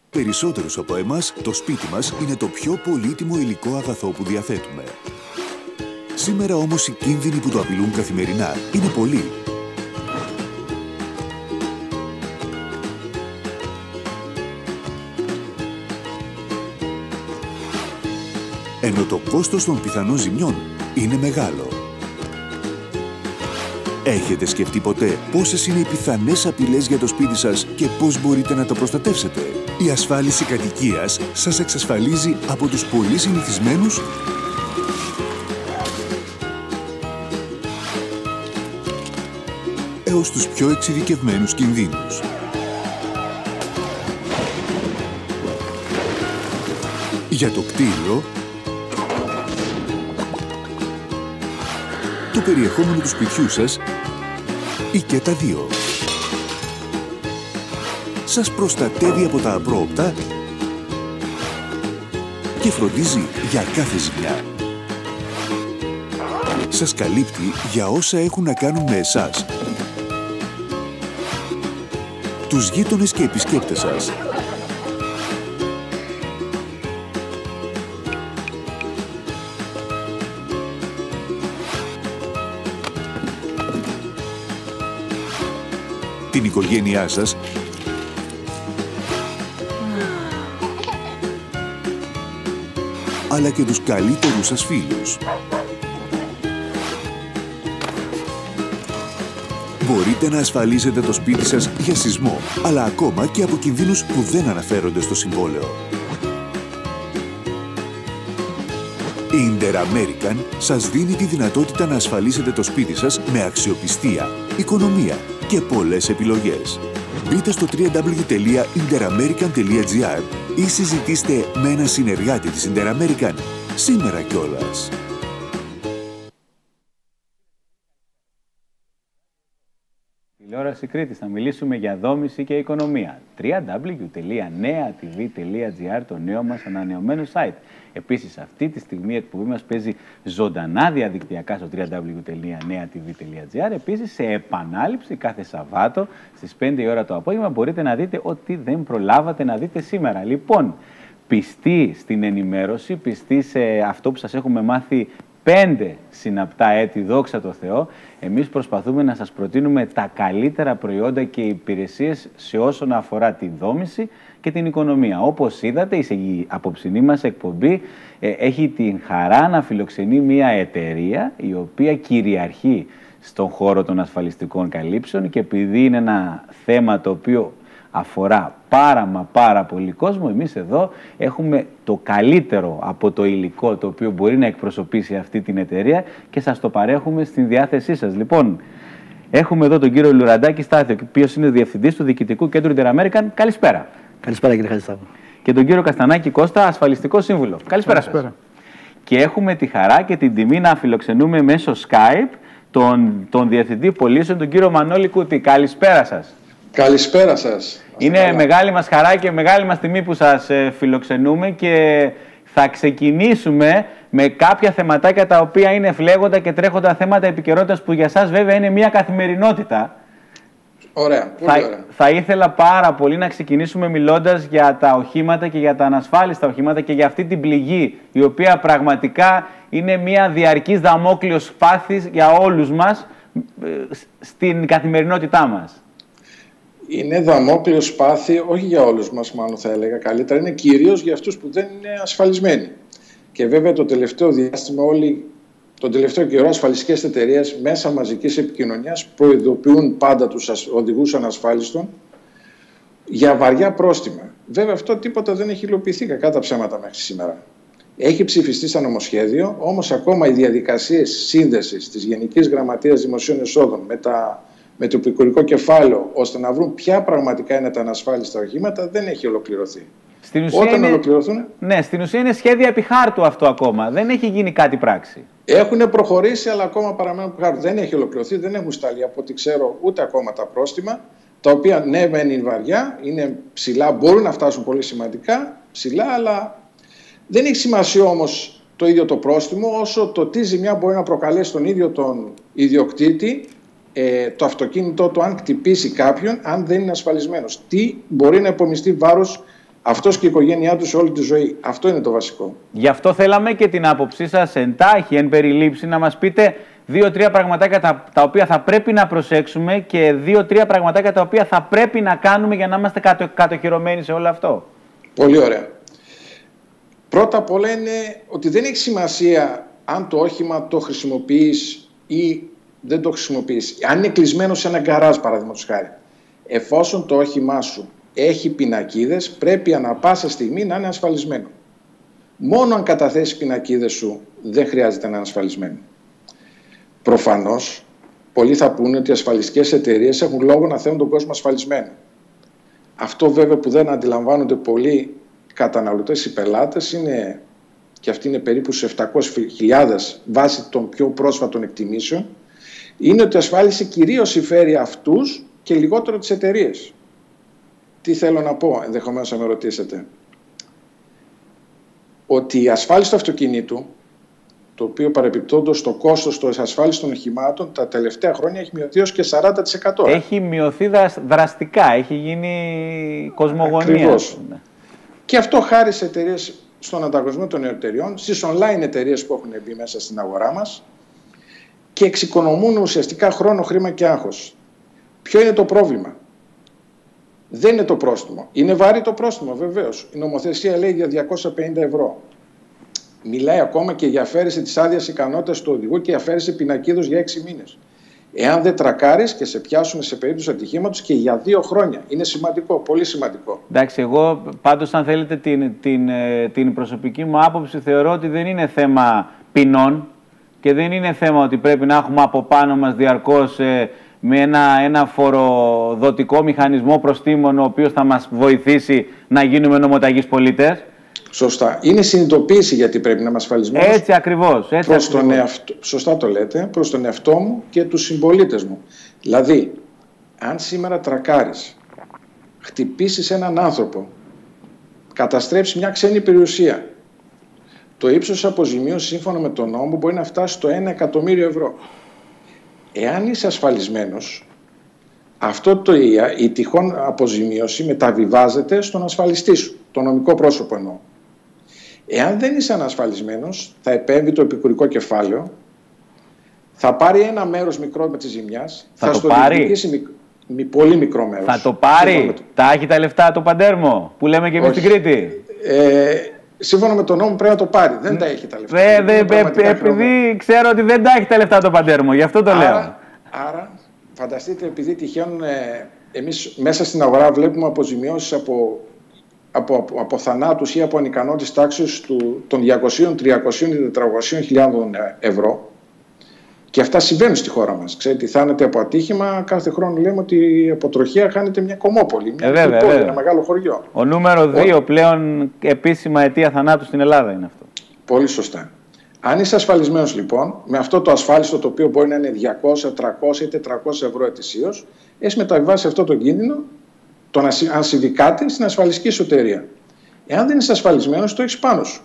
Περισσότερους από εμάς, το σπίτι μας είναι το πιο πολύτιμο υλικό αγαθό που διαθέτουμε. Σήμερα όμως οι κίνδυνοι που το απειλούν καθημερινά είναι πολλοί. Ενώ το κόστος των πιθανών ζημιών είναι μεγάλο. Έχετε σκεφτεί ποτέ πόσες είναι οι πιθανές απειλές για το σπίτι σας και πώς μπορείτε να το προστατεύσετε? Η ασφάλιση κατοικίας σας εξασφαλίζει από τους πολύ συνηθισμένους έως τους πιο εξειδικευμένους κινδύνους. Για το κτίριο, το περιεχόμενο του σπιτιού σας ή και τα δύο. Σας προστατεύει από τα απρόοπτα και φροντίζει για κάθε ζημιά. Σας καλύπτει για όσα έχουν να κάνουν με εσάς, τους γείτονες και επισκέπτες σας. Την οικογένειά σας αλλά και τους καλύτερους σας φίλους. Μπορείτε να ασφαλίσετε το σπίτι σας για σεισμό, αλλά ακόμα και από κινδύνους που δεν αναφέρονται στο συμβόλαιο. Η Inter-American σας δίνει τη δυνατότητα να ασφαλίσετε το σπίτι σας με αξιοπιστία, οικονομία και πολλές επιλογές. Μπείτε στο www.interamerican.gr ή συζητήστε με έναν συνεργάτη της Inter-American σήμερα κιόλας. Τηλεόραση Κρήτης, θα μιλήσουμε για δόμηση και οικονομία. www.neatv.gr, το νέο μας ανανεωμένο site. Επίσης, αυτή τη στιγμή η εκπομπή μας παίζει ζωντανά διαδικτυακά στο www.neatv.gr. Επίσης, σε επανάληψη κάθε Σαββάτο στις 5 η ώρα το απόγευμα μπορείτε να δείτε ό,τι δεν προλάβατε να δείτε σήμερα. Λοιπόν, πιστοί στην ενημέρωση, πιστοί σε αυτό που σας έχουμε μάθει 5 συναπτά έτη, δόξα τω Θεώ, εμείς προσπαθούμε να σας προτείνουμε τα καλύτερα προϊόντα και υπηρεσίες σε όσον αφορά τη δόμηση και την οικονομία. Όπως είδατε, η απόψινή μας εκπομπή έχει την χαρά να φιλοξενεί μια εταιρεία η οποία κυριαρχεί στον χώρο των ασφαλιστικών καλύψεων, και επειδή είναι ένα θέμα το οποίο αφορά πάρα πολύ κόσμο, εμείς εδώ έχουμε το καλύτερο από το υλικό το οποίο μπορεί να εκπροσωπήσει αυτή την εταιρεία και σας το παρέχουμε στην διάθεσή σας. Λοιπόν, έχουμε εδώ τον κύριο Λουραντάκη Στάθιο, ο οποίος είναι διευθυντής του Διοικητικού Κέντρου Inter-American. Καλησπέρα. Καλησπέρα κύριε Χατζησταύρου. Και τον κύριο Καστανάκη Κώστα, ασφαλιστικό σύμβουλο. Καλησπέρα σας. Και έχουμε τη χαρά και την τιμή να φιλοξενούμε μέσω Skype τον Διευθυντή Πωλήσεων, τον κύριο Μανώλη Κούτη. Καλησπέρα σας. Καλησπέρα σας. Είναι μεγάλη μας χαρά και μεγάλη μας τιμή που σας φιλοξενούμε και θα ξεκινήσουμε με κάποια θεματάκια τα οποία είναι φλέγοντα και τρέχοντα θέματα επικαιρότητας που για σας βέβαια είναι μια καθημερινότητα. Ωραία, πολύ ωραία. Θα ήθελα πάρα πολύ να ξεκινήσουμε μιλώντας για τα οχήματα και για τα ανασφάλιστα οχήματα και για αυτή την πληγή, η οποία πραγματικά είναι μια διαρκής δαμόκλειος σπάθης για όλους μας στην καθημερινότητά μας. Είναι δαμόκλειο σπάθη, όχι για όλους μας μάλλον θα έλεγα καλύτερα, είναι κυρίως για αυτούς που δεν είναι ασφαλισμένοι. Και βέβαια το τελευταίο διάστημα τον τελευταίο καιρό ασφαλιστικές εταιρείες μέσα μαζικής επικοινωνίας προειδοποιούν πάντα τους οδηγούς ανασφάλιστων για βαριά πρόστιμα. Βέβαια αυτό τίποτα δεν έχει υλοποιηθεί, κακά τα ψέματα μέχρι σήμερα. Έχει ψηφιστεί σαν νομοσχέδιο, όμως ακόμα οι διαδικασίες σύνδεσης της Γενικής Γραμματείας Δημοσίων Εσόδων με το επικουρικό κεφάλαιο, ώστε να βρουν ποια πραγματικά είναι τα ανασφάλιστα οχήματα, δεν έχει ολοκληρωθεί. Στην ουσία ολοκληρωθούν. Ναι, στην ουσία είναι σχέδια επί χάρτου αυτό ακόμα. Δεν έχει γίνει κάτι πράξη. Έχουν προχωρήσει, αλλά ακόμα παραμένουν επί χάρτου. Δεν έχει ολοκληρωθεί, δεν έχουν σταλεί από ό,τι ξέρω ούτε ακόμα τα πρόστιμα. Τα οποία ναι, μεν είναι βαριά, είναι ψηλά, μπορούν να φτάσουν πολύ σημαντικά ψηλά, αλλά δεν έχει σημασία όμως το ίδιο το πρόστιμο, όσο το τι ζημιά μπορεί να προκαλέσει τον ίδιο τον ιδιοκτήτη. Το αυτοκίνητό του, αν χτυπήσει κάποιον, αν δεν είναι ασφαλισμένος. Τι μπορεί να υπομειστεί βάρος αυτός και η οικογένειά του σε όλη τη ζωή. Αυτό είναι το βασικό. Γι' αυτό θέλαμε και την άποψή σας εντάχει, εν περιλήψη, να μας πείτε 2-3 πραγματάκια τα οποία θα πρέπει να προσέξουμε και 2-3 πραγματάκια τα οποία θα πρέπει να κάνουμε για να είμαστε κατοχυρωμένοι σε όλο αυτό. Πολύ ωραία. Πρώτα απ' όλα είναι ότι δεν έχει σημασία αν το όχημα το χρησιμοποιείς ή δεν το χρησιμοποιείς. Αν είναι κλεισμένο σε ένα γκαράζ, παραδείγματος χάρη. Εφόσον το όχημά σου έχει πινακίδες, πρέπει ανά πάσα στιγμή να είναι ασφαλισμένο. Μόνο αν καταθέσεις πινακίδες σου δεν χρειάζεται να είναι ασφαλισμένο. Προφανώς, πολλοί θα πούνε ότι οι ασφαλιστικές εταιρείες έχουν λόγο να θέλουν τον κόσμο ασφαλισμένο. Αυτό βέβαια που δεν αντιλαμβάνονται πολλοί καταναλωτές ή πελάτες είναι, και αυτή είναι περίπου σε 700.000 βάσει των πιο πρόσφατων εκτιμήσεων, είναι ότι η ασφάλιση κυρίως συμφέρει αυτούς και λιγότερο τις εταιρείες. Τι θέλω να πω, ενδεχομένως να με ρωτήσετε. Ότι η ασφάλιση του αυτοκινήτου, το οποίο παρεπιπτόντως το κόστος της ασφάλισης των οχημάτων τα τελευταία χρόνια έχει μειωθεί ως και 40%. Έχει μειωθεί δραστικά, έχει γίνει κοσμογονία. Ακριβώς. Και αυτό χάρη σε εταιρείες, στον ανταγωνισμό των εταιρεών, στις online εταιρείες που έχουν μπει μέσα στην αγορά μας και εξοικονομούν ουσιαστικά χρόνο, χρήμα και άγχος. Ποιο είναι το πρόβλημα? Δεν είναι το πρόστιμο. Είναι βαρύ το πρόστιμο, βεβαίως. Η νομοθεσία λέει για 250 ευρώ. Μιλάει ακόμα και για αφαίρεση της άδειας ικανότητας του οδηγού και αφαίρεση πινακίδος για 6 μήνες. Εάν δεν τρακάρεις και σε πιάσουν σε περίπτωση ατυχήματος και για 2 χρόνια. Είναι σημαντικό, πολύ σημαντικό. Εντάξει, εγώ πάντως αν θέλετε την προσωπική μου άποψη θεωρώ ότι δεν είναι θέμα ποινών και δεν είναι θέμα ότι πρέπει να έχουμε από πάνω μας διαρκώς με ένα φοροδοτικό μηχανισμό προστίμων ο οποίος θα μας βοηθήσει να γίνουμε νομοταγείς πολίτες. Σωστά. Είναι συνειδητοποίηση γιατί πρέπει να είμαι ασφαλισμένος. Έτσι ακριβώς. Σωστά το λέτε. Προς τον εαυτό μου και τους συμπολίτες μου. Δηλαδή, αν σήμερα τρακάρεις, χτυπήσεις έναν άνθρωπο, καταστρέψεις μια ξένη περιουσία, το ύψος αποζημίωσης σύμφωνα με τον νόμο μπορεί να φτάσει στο 1 εκατομμύριο ευρώ. Εάν είσαι ασφαλισμένος, η τυχόν αποζημίωση μεταβιβάζεται στον ασφαλιστή σου, το νομικό πρόσωπο εννοώ. Εάν δεν είσαι ανασφαλισμένος, θα επέμβει το επικουρικό κεφάλαιο, θα πάρει ένα μέρος μικρό με της ζημιάς, θα στο διεκδικήσει πολύ μικρό μέρος. Θα το πάρει, τα έχει τα λεφτά το παντέρμο, που λέμε και εμείς στην Κρήτη. Σύμφωνα με τον νόμο πρέπει να το πάρει, δεν τα έχει τα λεφτά. Επειδή ξέρω ότι δεν τα έχει τα λεφτά το παντέρμο, γι' αυτό το λέω. Άρα, φανταστείτε, επειδή τυχαίνουν, εμείς μέσα στην αγορά βλέπουμε αποζημιώσεις από θανάτους ή από ανικανότητες τάξης των 200, 300 ή 400 χιλιάδων ευρώ. Και αυτά συμβαίνουν στη χώρα μας. Ξέρετε, θάνατοι από ατύχημα, κάθε χρόνο λέμε ότι από τροχαία χάνεται μια Κομμόπολη, ένα μεγάλο χωριό. Ο νούμερο 2 πλέον επίσημα αιτία θανάτου στην Ελλάδα είναι αυτό. Πολύ σωστά. Αν είσαι ασφαλισμένος λοιπόν, με αυτό το ασφάλιστο το οποίο μπορεί να είναι 200, 300 ή 400 ευρώ ετησίως, έχεις μεταβιβάσει αυτό το κίνδυνο, αν συμβεί κάτι, στην ασφαλιστική σου εταιρεία. Εάν δεν είσαι ασφαλισμένος, το έχεις πάνω σου.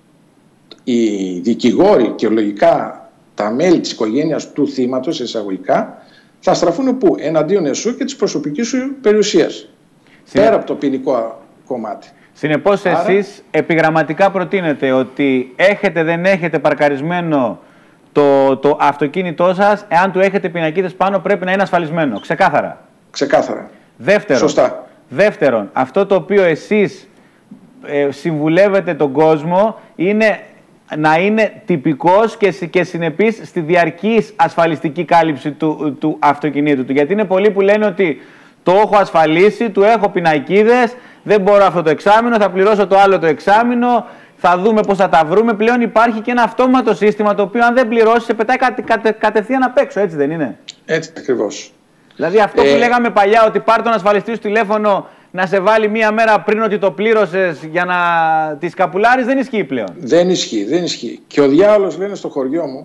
Οι δικηγόροι και λογικά τα μέλη της οικογένειας του θύματος, εισαγωγικά, θα στραφούν πού? Εναντίον εσού και της προσωπικής σου περιουσίας. Πέρα από το ποινικό κομμάτι. Συνεπώς, εσείς επιγραμματικά προτείνετε ότι δεν έχετε παρκαρισμένο το αυτοκίνητό σας, εάν του έχετε πινακίδες πάνω πρέπει να είναι ασφαλισμένο. Ξεκάθαρα. Ξεκάθαρα. Δεύτερον, αυτό το οποίο εσείς συμβουλεύετε τον κόσμο είναι να είναι τυπικός και συνεπής στη διαρκής ασφαλιστική κάλυψη του αυτοκινήτου του. Γιατί είναι πολλοί που λένε ότι το έχω ασφαλίσει, του έχω πινακίδες, δεν μπορώ αυτό το εξάμηνο, θα πληρώσω το άλλο το εξάμηνο, θα δούμε πώς θα τα βρούμε. Πλέον υπάρχει και ένα αυτόματο σύστημα το οποίο αν δεν πληρώσει σε πετάει κατευθείαν απ' έξω, έτσι δεν είναι? Έτσι ακριβώς. Δηλαδή αυτό που λέγαμε παλιά ότι πάρ' τον ασφαλιστή σου τηλέφωνο να σε βάλει μία μέρα πριν ότι το πλήρωσες για να τη σκαπουλάρεις, δεν ισχύει πλέον. Δεν ισχύει. Και ο διάολος, λένε στο χωριό μου,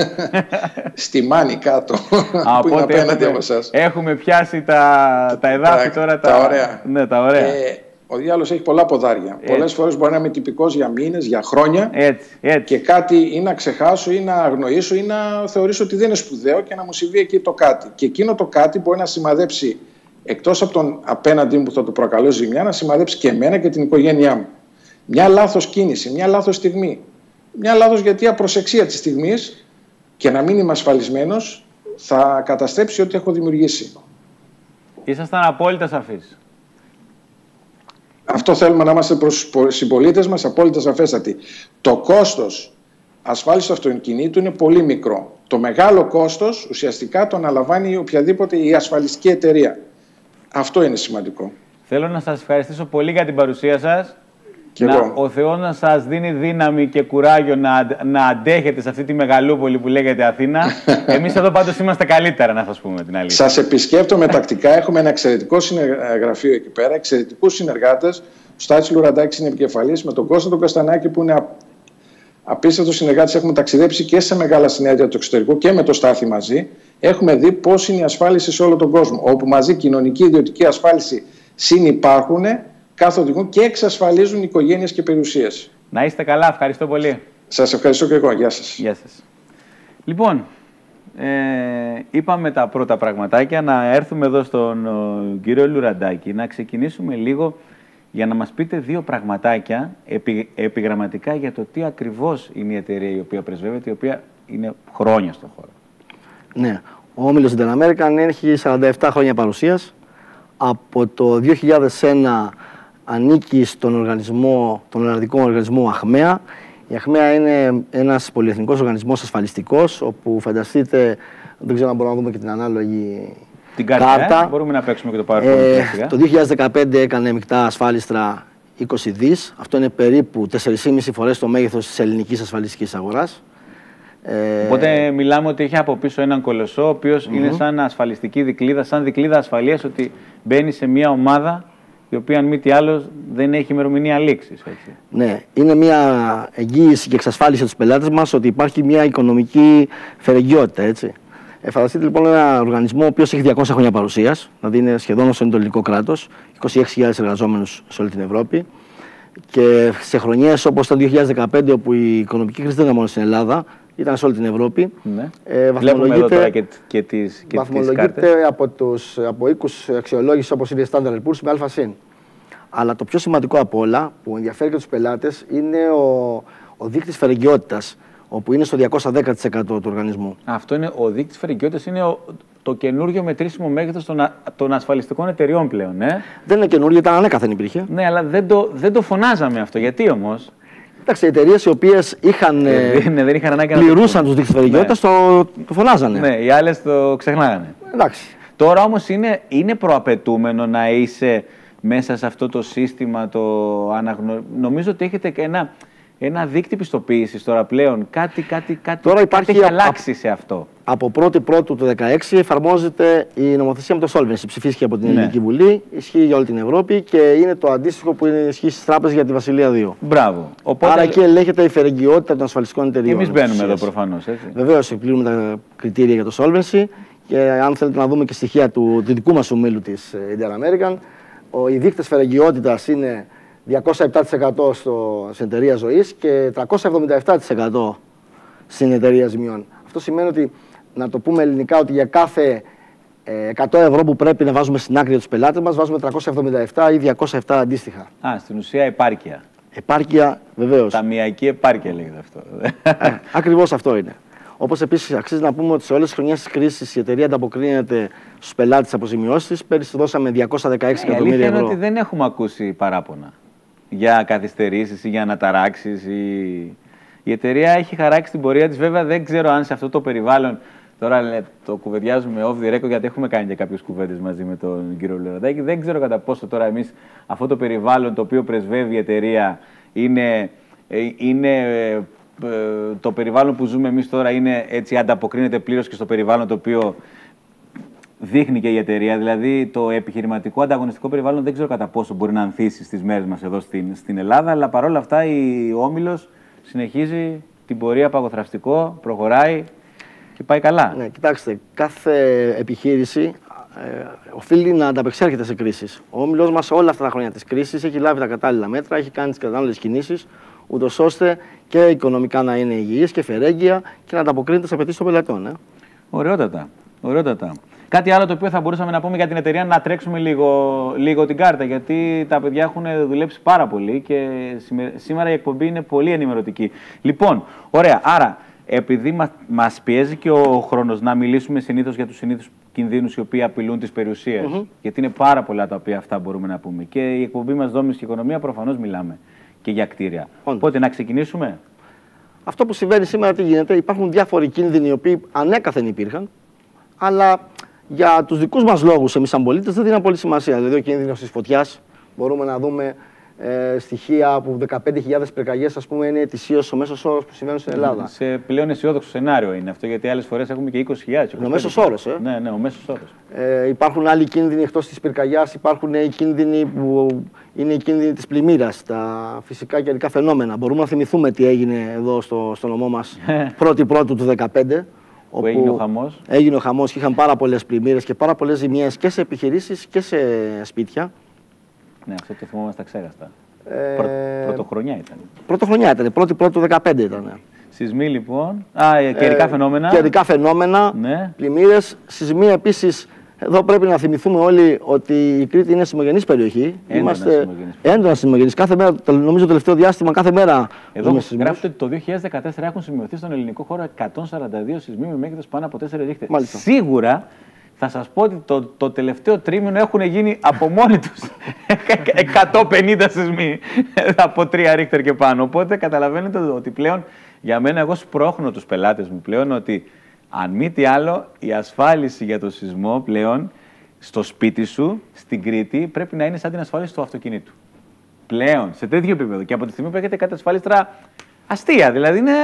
στη Μάνη κάτω, που είναι απέναντι από εσάς. Έχουμε πιάσει τα εδάφη τώρα. Τα ωραία. Ναι, τα ωραία. Ο διάολος έχει πολλά ποδάρια. Πολλές φορές μπορεί να είμαι τυπικός για μήνες, για χρόνια. Έτσι. Και κάτι ή να ξεχάσω ή να αγνοήσω ή να θεωρήσω ότι δεν είναι σπουδαίο και να μου συμβεί εκεί το κάτι. Και εκείνο το κάτι μπορεί να σημαδέψει εκτός από τον απέναντι μου που θα του προκαλώ ζημιά, να σημαδέψει και εμένα και την οικογένειά μου. Μια λάθος κίνηση, μια λάθος στιγμή, μια λάθος γιατί απροσεξία της στιγμής και να μην είμαι ασφαλισμένος θα καταστρέψει ό,τι έχω δημιουργήσει. Ήσασταν απόλυτα σαφείς. Αυτό θέλουμε να είμαστε προς τους συμπολίτες μας απόλυτα σαφέστατοι. Το κόστος ασφάλισης του αυτοκινήτου είναι πολύ μικρό. Το μεγάλο κόστος ουσιαστικά το αναλαμβάνει οποιαδήποτε η ασφαλιστική εταιρεία. Αυτό είναι σημαντικό. Θέλω να σας ευχαριστήσω πολύ για την παρουσία σας. Ο Θεός να σας δίνει δύναμη και κουράγιο να αντέχετε σε αυτή τη μεγαλούπολη που λέγεται Αθήνα. Εμείς εδώ πάντως είμαστε καλύτερα, να σας πούμε την αλήθεια. Σας επισκέπτομαι τακτικά. Έχουμε ένα εξαιρετικό γραφείο εκεί πέρα, εξαιρετικούς συνεργάτες. Ο Στάθης Λουραντάκης είναι επικεφαλής, με τον Κώστα τον Καστανάκη που είναι απίστευτος συνεργάτης. Έχουμε ταξιδέψει και σε μεγάλα συνέδρια του εξωτερικού και με το Στάθη μαζί. Έχουμε δει πώς είναι η ασφάλιση σε όλο τον κόσμο. Όπου μαζί κοινωνική ιδιωτική ασφάλιση συνυπάρχουν, καθοδηγούν και εξασφαλίζουν οικογένειες και περιουσίες. Να είστε καλά, ευχαριστώ πολύ. Σας ευχαριστώ και εγώ. Γεια σας. Γεια σας. Λοιπόν, είπαμε τα πρώτα πραγματάκια, να έρθουμε εδώ στον κύριο Λουραντάκη, να ξεκινήσουμε λίγο για να μας πείτε δύο πραγματάκια επιγραμματικά για το τι ακριβώς είναι η εταιρεία η οποία πρεσβεύεται, η οποία είναι χρόνια στον χώρο. Ναι, ο Όμιλος Inter American έχει 47 χρόνια παρουσίας. Από το 2001 ανήκει στον οργανωτικό οργανισμό ΑΧΜΕΑ. Η ΑΧΜΕΑ είναι ένας πολυεθνικός οργανισμός ασφαλιστικός, όπου φανταστείτε, δεν ξέρω αν μπορούμε να δούμε και την ανάλογη την κάρτα. Μπορούμε να παίξουμε και το παρελθόν. Το 2015 έκανε μεικτά ασφάλιστρα 20 δις. Αυτό είναι περίπου 4,5 φορές το μέγεθος της ελληνικής ασφαλιστικής αγοράς. Οπότε μιλάμε ότι έχει από πίσω έναν κολοσσό, ο οποίος είναι σαν ασφαλιστική δικλίδα, σαν δικλίδα ασφαλείας, ότι μπαίνει σε μια ομάδα η οποία, αν μη τι άλλο, δεν έχει ημερομηνία λήξης. Ναι, είναι μια εγγύηση και εξασφάλιση για τους πελάτες μας ότι υπάρχει μια οικονομική φερεγγιότητα, έτσι. Φανταστείτε λοιπόν ένα οργανισμό ο οποίος έχει 200 χρόνια παρουσίας, δηλαδή είναι σχεδόν όσο είναι το ελληνικό κράτος, 26.000 εργαζόμενους σε όλη την Ευρώπη. Και σε χρονιές όπως το 2015, όπου η οικονομική κρίση δεν ήταν μόνο στην Ελλάδα, ήταν σε όλη την Ευρώπη. Ναι. Βαθμολογείται από οίκους αξιολόγησης όπως είναι η Standard & Poor's με α+. Αλλά το πιο σημαντικό από όλα, που ενδιαφέρει και τους πελάτες, είναι ο δείκτης φερεγγιότητας, όπου είναι στο 210% του οργανισμού. Αυτό είναι ο δείκτης φερεγγιότητας, είναι το καινούργιο μετρήσιμο μέγεθος των ασφαλιστικών εταιριών πλέον. Δεν είναι καινούργιο, ήταν ανέκαθεν υπήρχε. Ναι, αλλά δεν το φωνάζαμε αυτό. Γιατί όμως? Εντάξει, οι εταιρείες οι οποίες πληρούσαν τους δείκτες φερεγγιότητας το φωνάζανε. Ναι, οι άλλες το ξεχνάγανε. Εντάξει. Τώρα όμως είναι προαπαιτούμενο να είσαι μέσα σε αυτό το σύστημα, νομίζω ότι έχετε και ένα δείκτη πιστοποίησης τώρα πλέον. Κάτι έχει αλλάξει σε αυτό. Από 1η του 2016 εφαρμόζεται η νομοθεσία με το Solvency. Ψηφίστηκε από την Ελληνική Βουλή, ισχύει για όλη την Ευρώπη και είναι το αντίστοιχο που ισχύει στις τράπεζες για τη Βασιλεία 2. Μπράβο. Οπότε, άρα εκεί ελέγχεται η φερεγγιότητα των ασφαλιστικών εταιριών. Εμείς μπαίνουμε εδώ προφανώς. Βεβαίως, εκπληρούμε τα κριτήρια για το Solvency και αν θέλετε να δούμε και στοιχεία του δικού μας ομίλου της Inter American, οι δείκτες φερεγγιότητας είναι 207% στην εταιρεία ζωής και 377% στην εταιρεία ζημιών. Αυτό σημαίνει ότι, να το πούμε ελληνικά, ότι για κάθε 100 ευρώ που πρέπει να βάζουμε στην άκρη για τους πελάτες μας, βάζουμε 377 ή 207 αντίστοιχα. Στην ουσία επάρκεια. Επάρκεια, βεβαίως. Ταμιακή επάρκεια λέγεται αυτό. Ακριβώς αυτό είναι. Όπως επίσης αξίζει να πούμε ότι σε όλες τις χρονιές της κρίσης η εταιρεία ανταποκρίνεται στους πελάτες της αποζημιώσεις. Πέρυσι δώσαμε 216 εκατομμύρια ευρώ. Η αλήθεια είναι ότι δεν έχουμε ακούσει παράπονα για καθυστερήσεις ή για αναταράξεις. Η εταιρεία έχει χαράξει την πορεία της. Βέβαια, δεν ξέρω αν σε αυτό το περιβάλλον. Τώρα το κουβεντιάζουμε off the record, γιατί έχουμε κάνει και κάποιες κουβέντες μαζί με τον κύριο Λουραντάκη. Δεν ξέρω κατά πόσο τώρα εμείς αυτό το περιβάλλον το οποίο πρεσβεύει η εταιρεία είναι το περιβάλλον που ζούμε εμείς τώρα, είναι έτσι, ανταποκρίνεται πλήρως και στο περιβάλλον το οποίο δείχνει και η εταιρεία. Δηλαδή, το επιχειρηματικό ανταγωνιστικό περιβάλλον δεν ξέρω κατά πόσο μπορεί να ανθίσει στις μέρες μας εδώ στην Ελλάδα, αλλά παρόλα αυτά ο Όμιλος συνεχίζει την πορεία παγοθραυστικό, προχωράει και πάει καλά. Ναι, κοιτάξτε, κάθε επιχείρηση οφείλει να ανταπεξέρχεται σε κρίσεις. Ο Όμιλος μας όλα αυτά τα χρόνια της κρίσης έχει λάβει τα κατάλληλα μέτρα, έχει κάνει τις κατάλληλες κινήσεις, ούτως ώστε και οικονομικά να είναι υγιής και φερέγγια και να ανταποκρίνεται στις απαιτήσεις των πελατών. Ωραιότατα. Κάτι άλλο το οποίο θα μπορούσαμε να πούμε για την εταιρεία, να τρέξουμε λίγο την κάρτα, γιατί τα παιδιά έχουν δουλέψει πάρα πολύ και σήμερα η εκπομπή είναι πολύ ενημερωτική. Λοιπόν, ωραία. Άρα, επειδή μας πιέζει και ο χρόνος να μιλήσουμε συνήθως για τους συνήθους κινδύνους οι οποίοι απειλούν τις περιουσίες, γιατί είναι πάρα πολλά τα οποία αυτά μπορούμε να πούμε. Και η εκπομπή μας Δόμηση και Οικονομία προφανώς μιλάμε και για κτίρια. Οπότε να ξεκινήσουμε. Αυτό που συμβαίνει σήμερα τι γίνεται, υπάρχουν διάφοροι κίνδυνοι οι οποίοι ανέκαθεν υπήρχαν, αλλά για τους δικούς μας λόγους εμείς σαν πολίτες δεν δίνουν πολύ σημασία. Δηλαδή ο κίνδυνος της φωτιάς, μπορούμε να δούμε στοιχεία που 15.000 πυρκαγιές, ας πούμε, είναι ετησίως ο μέσος όρος που συμβαίνουν στην Ελλάδα. Σε πλέον αισιόδοξο σενάριο είναι αυτό, γιατί άλλες φορές έχουμε και 20.000. Ο μέσος όρος, Ναι, ο μέσος όρος. Υπάρχουν άλλοι κίνδυνοι εκτός της πυρκαγιάς, υπάρχουν οι κίνδυνοι που είναι οι κίνδυνοι της πλημμύρας, τα φυσικά καιρικά φαινόμενα. Μπορούμε να θυμηθούμε τι έγινε εδώ στο νομό μας 1η του 2015. Όπου έγινε ο χαμός. Έγινε ο χαμός και είχαν πάρα πολλές πλημμύρες και πάρα πολλές ζημιές και σε επιχειρήσεις και σε σπίτια. Ναι, αυτό το θυμόμαστε αξέχαστα. Πρωτοχρονιά ήταν. Πρωτοχρονιά ήταν, 1η του 2015 ήταν. Σεισμοί λοιπόν. Καιρικά φαινόμενα. Καιρικά φαινόμενα, ναι. Πλημμύρες. Σεισμοί επίσης. Εδώ πρέπει να θυμηθούμε όλοι ότι η Κρήτη είναι σεισμογενής περιοχή. Είμαστε έντονα σεισμογενείς. Κάθε μέρα, νομίζω το τελευταίο διάστημα, κάθε μέρα. Εδώ γράφεται ότι το 2014 έχουν σημειωθεί στον ελληνικό χώρο 142 σεισμοί με μέγεθος πάνω από 4 ρίχτερ. Σίγουρα θα σας πω ότι το τελευταίο τρίμηνο έχουν γίνει από μόνοι τους 150 σεισμοί από 3 ρίχτερ και πάνω. Οπότε καταλαβαίνετε ότι πλέον για μένα, εγώ σπρώχνω τους πελάτες μου πλέον ότι αν μη τι άλλο, η ασφάλιση για το σεισμό πλέον στο σπίτι σου, στην Κρήτη, πρέπει να είναι σαν την ασφάλιση του αυτοκινήτου. Πλέον, σε τέτοιο επίπεδο. Και από τη στιγμή που έχετε κάτι ασφάλιστρα αστεία. Δηλαδή είναι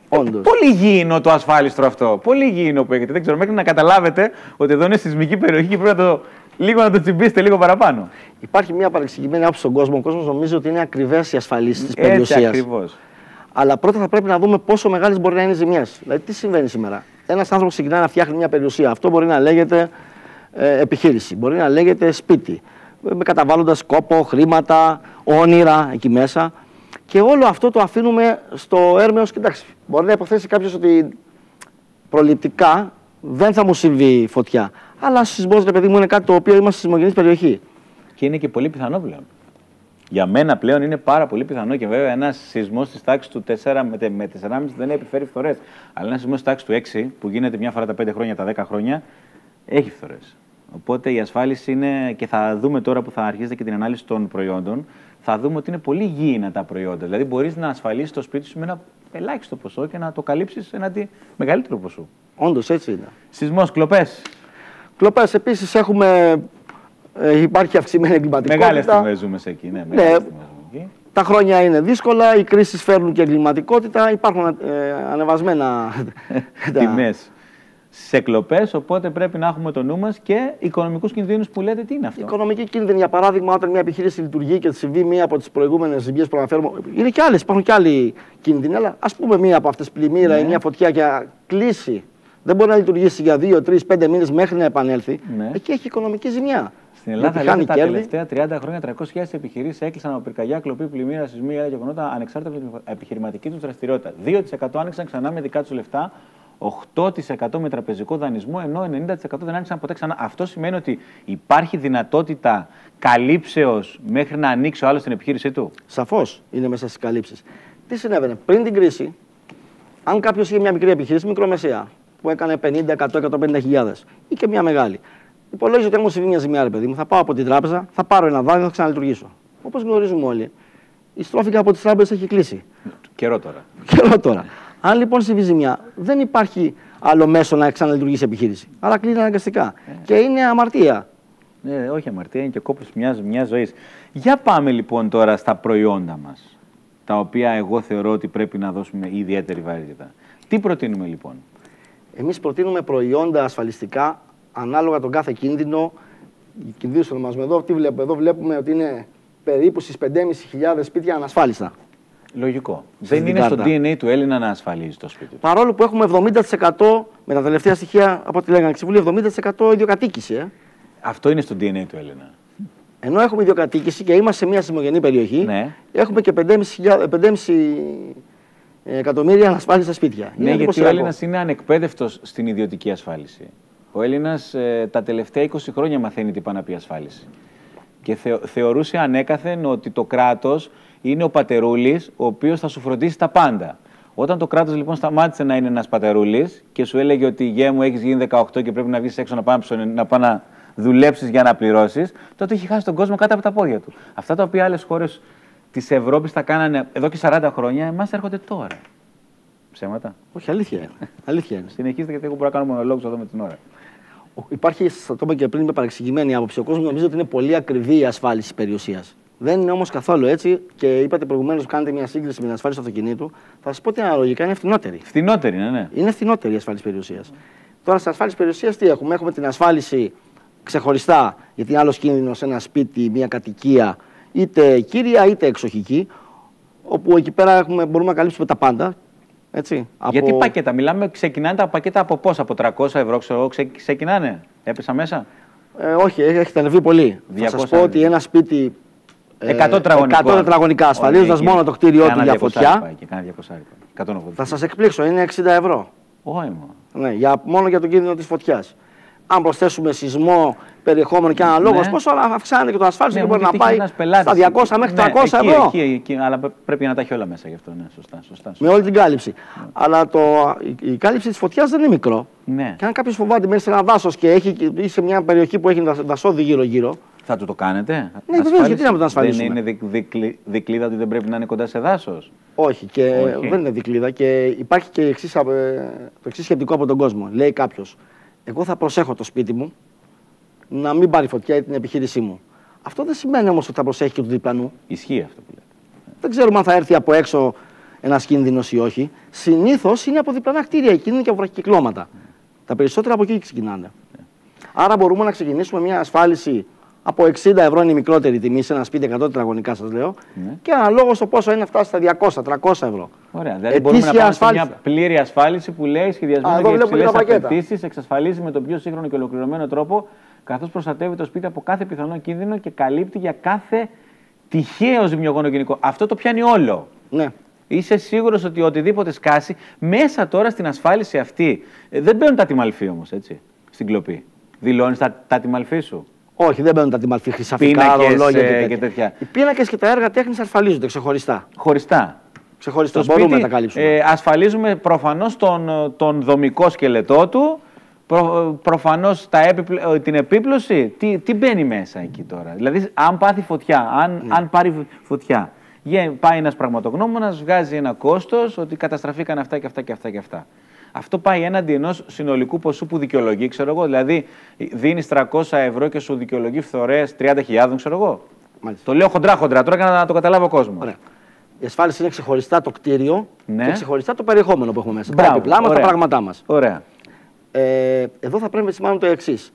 πολύ υγιεινό το ασφάλιστρο αυτό. Πολύ υγιεινό που έχετε. Δεν ξέρω, μέχρι να καταλάβετε ότι εδώ είναι σεισμική περιοχή και πρέπει να το τσιμπήσετε λίγο παραπάνω. Υπάρχει μια παρεξηγημένη άποψη στον κόσμο. Ο κόσμος νομίζει ότι είναι ακριβές οι ασφαλίσεις της περιουσίας. Ακριβώς. Αλλά πρώτα θα πρέπει να δούμε πόσο μεγάλες μπορεί να είναι οι ζημιές. Δηλαδή, τι συμβαίνει σήμερα. Ένας άνθρωπος ξεκινάει να φτιάχνει μια περιουσία. Αυτό μπορεί να λέγεται επιχείρηση, μπορεί να λέγεται σπίτι. Καταβάλλοντας κόπο, χρήματα, όνειρα εκεί μέσα. Και όλο αυτό το αφήνουμε στο έρμεος. Κοιτάξτε, μπορεί να υποθέσει κάποιος ότι προληπτικά δεν θα μου συμβεί φωτιά. Αλλά ο σεισμός, ρε παιδί μου, είναι κάτι το οποίο είμαστε στη σεισμογενής περιοχή. Και είναι και πολύ πιθανό πλέον. Για μένα πλέον είναι πάρα πολύ πιθανό και βέβαια ένας σεισμός της τάξης του 4 με 4,5 δεν επιφέρει φθορές. Αλλά ένας σεισμός της τάξης του 6 που γίνεται μια φορά τα 5 χρόνια, τα 10 χρόνια, έχει φθορές. Οπότε η ασφάλιση είναι, και θα δούμε τώρα που θα αρχίσετε και την ανάλυση των προϊόντων, θα δούμε ότι είναι πολύ υγιεινά τα προϊόντα. Δηλαδή μπορείς να ασφαλίσεις το σπίτι σου με ένα ελάχιστο ποσό και να το καλύψεις έναντι μεγαλύτερο ποσό. Όντως έτσι είναι. Σεισμός, κλοπές. Κλοπές επίσης έχουμε. Υπάρχει αυξημένη εγκληματικότητα. Μεγάλες τιμές ζούμε σε εκεί. Ναι, τα χρόνια είναι δύσκολα, οι κρίσεις φέρνουν και εγκληματικότητα, υπάρχουν ανεβασμένα τιμές σε κλοπές, οπότε πρέπει να έχουμε το νου μας και οικονομικούς κινδύνους που λέτε τι είναι αυτό. Οικονομικοί κίνδυνοι, για παράδειγμα, όταν μια επιχείρηση λειτουργεί και συμβεί μία από τις προηγούμενες ζημιές που αναφέρουμε. Είναι και άλλες, υπάρχουν και άλλοι κίνδυνοι, αλλά ας πούμε μία από αυτές, πλημμύρα ή μια φωτιά και κλείσει. Δεν μπορεί να λειτουργήσει για 2, 3, 5 μήνες μέχρι να επανέλθει. Εκεί έχει οικονομική ζημιά. Στην Ελλάδα λέτε, τα τελευταία 30 χρόνια 300.000 επιχειρήσεις έκλεισαν από πυρκαγιά, κλοπή, πλημμύρα, σεισμοί, άλλα γεγονότα ανεξάρτητα από την επιχειρηματική τους δραστηριότητα. 2% άνοιξαν ξανά με δικά τους λεφτά, 8% με τραπεζικό δανεισμό, ενώ 90% δεν άνοιξαν ποτέ ξανά. Αυτό σημαίνει ότι υπάρχει δυνατότητα καλύψεως μέχρι να ανοίξει ο άλλος την επιχείρησή του. Σαφώς είναι μέσα στις καλύψεις. Τι συνέβαινε πριν την κρίση, αν κάποιος είχε μια μικρή επιχείρηση, μικρομεσαία, που έκανε 50, 100, 150.000 ή και μια μεγάλη. Υπολόγιζε ότι αν μου συμβεί μια ζημιά, ρε παιδί μου, θα πάω από την τράπεζα, θα πάρω ένα δάνειο, θα ξαναλειτουργήσω. Όπως γνωρίζουμε όλοι, η στρόφικα από τις τράπεζες έχει κλείσει. Καιρό τώρα. Αν λοιπόν συμβεί ζημιά, δεν υπάρχει άλλο μέσο να ξαναλειτουργήσει επιχείρηση. Άρα κλείνει αναγκαστικά. Και είναι αμαρτία. Όχι αμαρτία, είναι και κόπος μιας ζωής. Για πάμε λοιπόν τώρα στα προϊόντα μας, τα οποία εγώ θεωρώ ότι πρέπει να δώσουμε ιδιαίτερη βαρύτητα. Τι προτείνουμε λοιπόν? Εμείς προτείνουμε προϊόντα ασφαλιστικά ανάλογα τον κάθε κίνδυνο. Οι κινδύνους ονομάζουμε εδώ. Εδώ βλέπουμε ότι είναι περίπου στις 5.500 σπίτια ανασφάλιστα. Λογικό. Δεν είναι στο DNA του Έλληνα να ασφαλίζει το σπίτι του. Παρόλο που έχουμε 70% με τα τελευταία στοιχεία από ό,τι λέγανε Ξεβουλή, 70% ιδιοκατοίκηση. Αυτό είναι στο DNA του Έλληνα. Ενώ έχουμε ιδιοκατοίκηση και είμαστε σε μια σεισμογενή περιοχή, έχουμε και 5,5 εκατομμύρια ανασφάλιστα σπίτια. Ναι, γιατί ο Έλληνας είναι ανεκπαίδευτος στην ιδιωτική ασφάλιση. Ο Έλληνας τα τελευταία 20 χρόνια μαθαίνει τι πάει να πει ασφάλιση. Και θεωρούσε ανέκαθεν ότι το κράτος είναι ο πατερούλης, ο οποίος θα σου φροντίσει τα πάντα. Όταν το κράτος λοιπόν σταμάτησε να είναι ένας πατερούλης και σου έλεγε ότι γέ μου έχεις γίνει 18 και πρέπει να βγεις έξω να πάει να δουλέψεις για να πληρώσεις, τότε είχε χάσει τον κόσμο κάτω από τα πόδια του. Αυτά τα οποία άλλες χώρες της Ευρώπης τα κάνανε εδώ και 40 χρόνια, εμάς έρχονται τώρα. Ψέματα. Όχι, αλήθεια είναι. Αλήθεια είναι. Συνεχίστε, γιατί εγώ μπορώ να κάνω μονολόγους εδώ με την ώρα. Υπάρχει, θα το είπα και πριν, με παρεξηγημένη άποψη. Ο κόσμος νομίζει ότι είναι πολύ ακριβή η ασφάλιση περιουσίας. Δεν είναι όμως καθόλου έτσι και είπατε προηγουμένως κάνετε μια σύγκριση με την ασφάλιση του αυτοκινήτου. Θα σας πω ότι αναλογικά είναι φθηνότερη. Φθηνότερη, ναι. Είναι φθηνότερη η ασφάλιση περιουσίας. Τώρα, στην ασφάλιση περιουσίας τι έχουμε? Έχουμε την ασφάλιση ξεχωριστά, γιατί είναι άλλος κίνδυνος, ένα σπίτι, μια κατοικία, είτε κύρια είτε εξοχική, όπου εκεί πέρα μπορούμε να καλύψουμε τα πάντα. Έτσι, γιατί πακέτα, ξεκινάνε τα πακέτα από πώς, από 300 ευρώ, ξέρω εγώ, ξεκινάνε, έπεσα μέσα. Όχι, έχετε ανεβεί πολύ. Θα σας πω ότι ένα σπίτι 100 τετραγωνικά, ασφαλίζοντας μόνο το κτίριό του για φωτιά, θα σας εκπλήξω, είναι 60 ευρώ. Όχι, ναι, μόνο για τον κίνδυνο της φωτιάς. Αν προσθέσουμε σεισμό, περιεχόμενο και αναλόγως, πόσο αυξάνεται και το ασφάλιση και μπορεί να πάει στα 200 μέχρι 300 ευρώ. Εκεί, αλλά πρέπει να τα έχει όλα μέσα γι' αυτό. Ναι, σωστά. Με όλη την κάλυψη. Αλλά η κάλυψη της φωτιάς δεν είναι μικρό. Ναι. Και αν κάποιος φοβάται μέσα σε ένα δάσος και είσαι σε μια περιοχή που έχει δασόδι γύρω-γύρω. Θα του το κάνετε? Ναι, βεβαίως, γιατί να μην το ασφαλίσουμε. Δεν είναι δικλείδα ότι δεν πρέπει να είναι κοντά σε δάσος? Όχι, και δεν είναι δικλείδα. Και υπάρχει και το εξής σκεπτικό από τον κόσμο. Λέει κάποιος, εγώ θα προσέχω το σπίτι μου να μην πάρει φωτιά ή την επιχείρησή μου. Αυτό δεν σημαίνει όμως ότι θα προσέχει και του διπλανού. Ισχύει αυτό που λέτε. Δεν ξέρουμε αν θα έρθει από έξω ένας κίνδυνος ή όχι. Συνήθως είναι από διπλανά κτίρια, οι κίνδυνοι και από βραχικυκλώματα. Τα περισσότερα από εκεί ξεκινάνε. Άρα μπορούμε να ξεκινήσουμε μια ασφάλιση από 60 ευρώ, είναι η μικρότερη τιμή σε ένα σπίτι 100 τετραγωνικά, σας λέω. Και αναλόγως στο πόσο είναι φτάσει στα 200-300 ευρώ. Ωραία. Δηλαδή μπορούμε να πάμε σε μια πλήρη ασφάλιση που λέει σχεδιασμένο για υψηλές απαιτήσεις, εξασφαλίζει με τον πιο σύγχρονο και ολοκληρωμένο τρόπο, καθώς προστατεύει το σπίτι από κάθε πιθανό κίνδυνο και καλύπτει για κάθε τυχαίο ζημιογόνο. Αυτό το πιάνει όλο. Ναι. Είσαι σίγουρος ότι οτιδήποτε σκάσει μέσα τώρα στην ασφάλιση αυτή. Δεν μπαίνουν τα τιμαλφή όμως, έτσι, στην κλοπή. Δηλώνεις τα τιμαλφή σου? Όχι, δεν μπαίνουν τα τιμαλφή, χρυσαφικά, ρολόγια και τέτοια. Οι πίνακες και τα έργα τέχνης ασφαλίζονται ξεχωριστά. Ξεχωριστά, μπορούμε να τα καλύψουμε. Ασφαλίζουμε προφανώς τον δομικό σκελετό του, προφανώς την επίπλωση. Τι μπαίνει μέσα εκεί τώρα? Δηλαδή, αν πάθει φωτιά, αν πάρει φωτιά, πάει ένας πραγματογνώμονας, βγάζει ένα κόστος ότι καταστραφήκαν αυτά και αυτά και αυτά και αυτά. Αυτό πάει έναντι ενός συνολικού ποσού που δικαιολογεί, ξέρω εγώ. Δηλαδή, δίνεις 300 ευρώ και σου δικαιολογεί φθορές 30.000, ξέρω εγώ. Μάλιστα. Το λέω χοντρά-χοντρά τώρα για να το καταλάβει ο κόσμος. Ωραία. Η ασφάλιση είναι ξεχωριστά το κτίριο και ξεχωριστά το περιεχόμενο που έχουμε μέσα. Μπράβο, τα επιπλά μας, τα πράγματά μας. Ωραία. Εδώ θα πρέπει να σημάνουμε το εξής.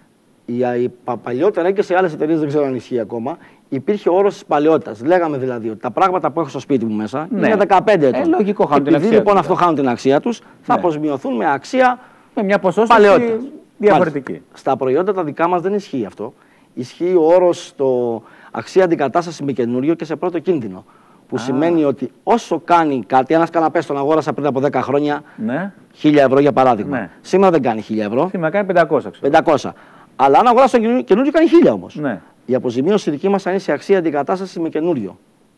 Παλιότερα και σε άλλες εταιρείες, δεν ξέρω αν ισχύει ακόμα, υπήρχε ο όρος της παλαιότητας. Λέγαμε δηλαδή ότι τα πράγματα που έχω στο σπίτι μου μέσα είναι 15 ετών. Λογικό, χάνουν την αξία. Επειδή λοιπόν αυτό χάνουν την αξία τους, θα αποσμιωθούν με αξία με μια ποσόστοση διαφορετική. Μάλιστα. Στα προϊόντα τα δικά μας δεν ισχύει αυτό. Ισχύει ο όρος αξία αντικατάσταση με καινούριο και σε πρώτο κίνδυνο. Που σημαίνει ότι όσο κάνει κάτι, ένας καναπές τον αγόρασα πριν από 10 χρόνια, 1.000 ευρώ για παράδειγμα. Σήμερα δεν κάνει 1.000 ευρώ. Σήμερα κάνει 500. 500. Αλλά αν αγοράσω καινούριο κάνει 1.000 όμως. Ναι. Η αποζημίωση δική μας θα είναι σε αξία αντικατάσταση με καινούριο.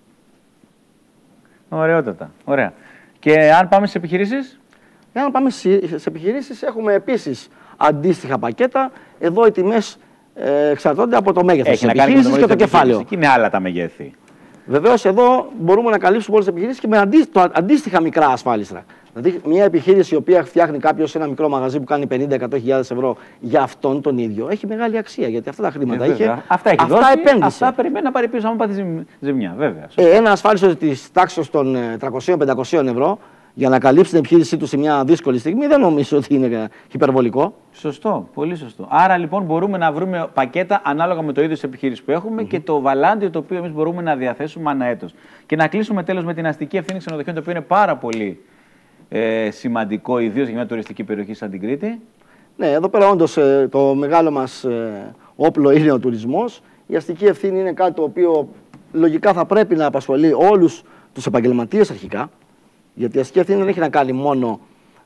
Ωραιότατα. Ωραία. Και αν πάμε σε επιχειρήσεις? Αν πάμε σε επιχειρήσεις, έχουμε επίσης αντίστοιχα πακέτα. Εδώ οι τιμές εξαρτώνται από το μέγεθος της επιχείρησης και το κεφάλαιο. Εκεί είναι άλλα τα μεγέθη. Βεβαίως, εδώ μπορούμε να καλύψουμε όλες τις επιχειρήσεις και με αντίστοιχα μικρά ασφάλιστρα. Δηλαδή, μια επιχείρηση η οποία φτιάχνει κάποιος ένα μικρό μαγαζί που κάνει 50-100.000 ευρώ για αυτόν τον ίδιο, έχει μεγάλη αξία. Γιατί αυτά τα χρήματα είχε. Αυτά δώσει, επένδυσε. Αυτά περιμένει να πάρει πίσω, αν πάθει ζημιά, βέβαια. Ένα ασφάλιστρο της τάξης των 300-500 ευρώ για να καλύψει την επιχείρησή του σε μια δύσκολη στιγμή, δεν νομίζω ότι είναι υπερβολικό. Σωστό, πολύ σωστό. Άρα λοιπόν μπορούμε να βρούμε πακέτα ανάλογα με το είδος της επιχείρησης που έχουμε και το βαλάντιο το οποίο εμείς μπορούμε να διαθέσουμε ανά έτος. Και να κλείσουμε τέλος με την αστική ευθύνη ξενοδοχείων, το οποίο είναι πάρα πολύ σημαντικό, ιδίως για μια τουριστική περιοχή σαν την Κρήτη. Ναι, εδώ πέρα όντως το μεγάλο μας όπλο είναι ο τουρισμός. Η αστική ευθύνη είναι κάτι το οποίο λογικά θα πρέπει να απασχολεί όλους τους επαγγελματίες αρχικά. Γιατί η αστική ευθύνη δεν έχει να κάνει μόνο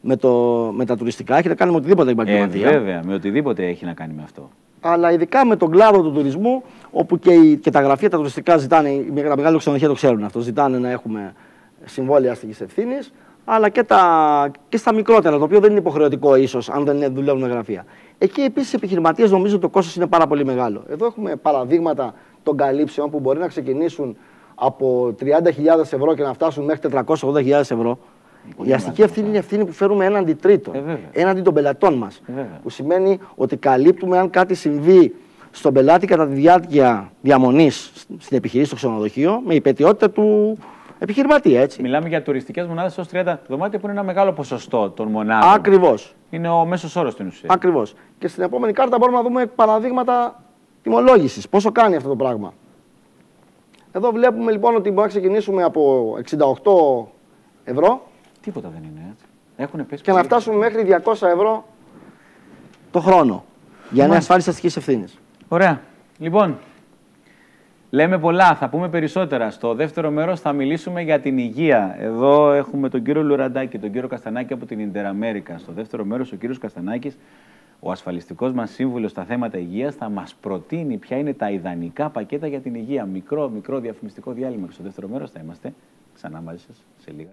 με τα τουριστικά, έχει να κάνει με οτιδήποτε επαγγελματία. Βέβαια, με οτιδήποτε έχει να κάνει με αυτό. Αλλά ειδικά με τον κλάδο του τουρισμού, όπου και τα γραφεία τα τουριστικά ζητάνε, οι μεγάλοι ξενοδοχεία το ξέρουν αυτό, ζητάνε να έχουμε συμβόλαια αστικής ευθύνης, αλλά και στα μικρότερα, το οποίο δεν είναι υποχρεωτικό ίσως, αν δεν δουλεύουν γραφεία. Εκεί επίσης οι επιχειρηματίες νομίζω το κόστος είναι πάρα πολύ μεγάλο. Εδώ έχουμε παραδείγματα των καλύψεων που μπορεί να ξεκινήσουν από 30.000 ευρώ και να φτάσουν μέχρι 480.000 ευρώ. Η αστική ευθύνη είναι ευθύνη που φέρουμε έναντι τρίτων, έναντι των πελατών μας. Που σημαίνει ότι καλύπτουμε αν κάτι συμβεί στον πελάτη κατά τη διάρκεια διαμονής στην επιχειρήση στο ξενοδοχείο με υπαιτιότητα του επιχειρηματία. Έτσι. Μιλάμε για τουριστικές μονάδες ως 30 δωμάτια που είναι ένα μεγάλο ποσοστό των μονάδων. Ακριβώς. Είναι ο μέσος όρος στην ουσία. Ακριβώς. Και στην επόμενη κάρτα μπορούμε να δούμε παραδείγματα τιμολόγησης. Πόσο κάνει αυτό το πράγμα. Εδώ βλέπουμε λοιπόν ότι μπορούμε να ξεκινήσουμε από 68 ευρώ. Τίποτα δεν είναι έτσι. Έχουν πέσει και να φτάσουμε μέχρι 200 ευρώ το χρόνο για μια ασφάλιση αστικής ευθύνης. Ωραία. Λοιπόν, λέμε πολλά, θα πούμε περισσότερα. Στο δεύτερο μέρος θα μιλήσουμε για την υγεία. Εδώ έχουμε τον κύριο Λουραντάκη, τον κύριο Καστανάκη από την Interamerica. Στο δεύτερο μέρος ο κύριος Καστανάκης, ο ασφαλιστικός μας σύμβουλος στα θέματα υγείας, θα μας προτείνει ποια είναι τα ιδανικά πακέτα για την υγεία. Μικρό διαφημιστικό διάλειμμα. Στο δεύτερο μέρος θα είμαστε ξανά μαζί σας σε λίγα.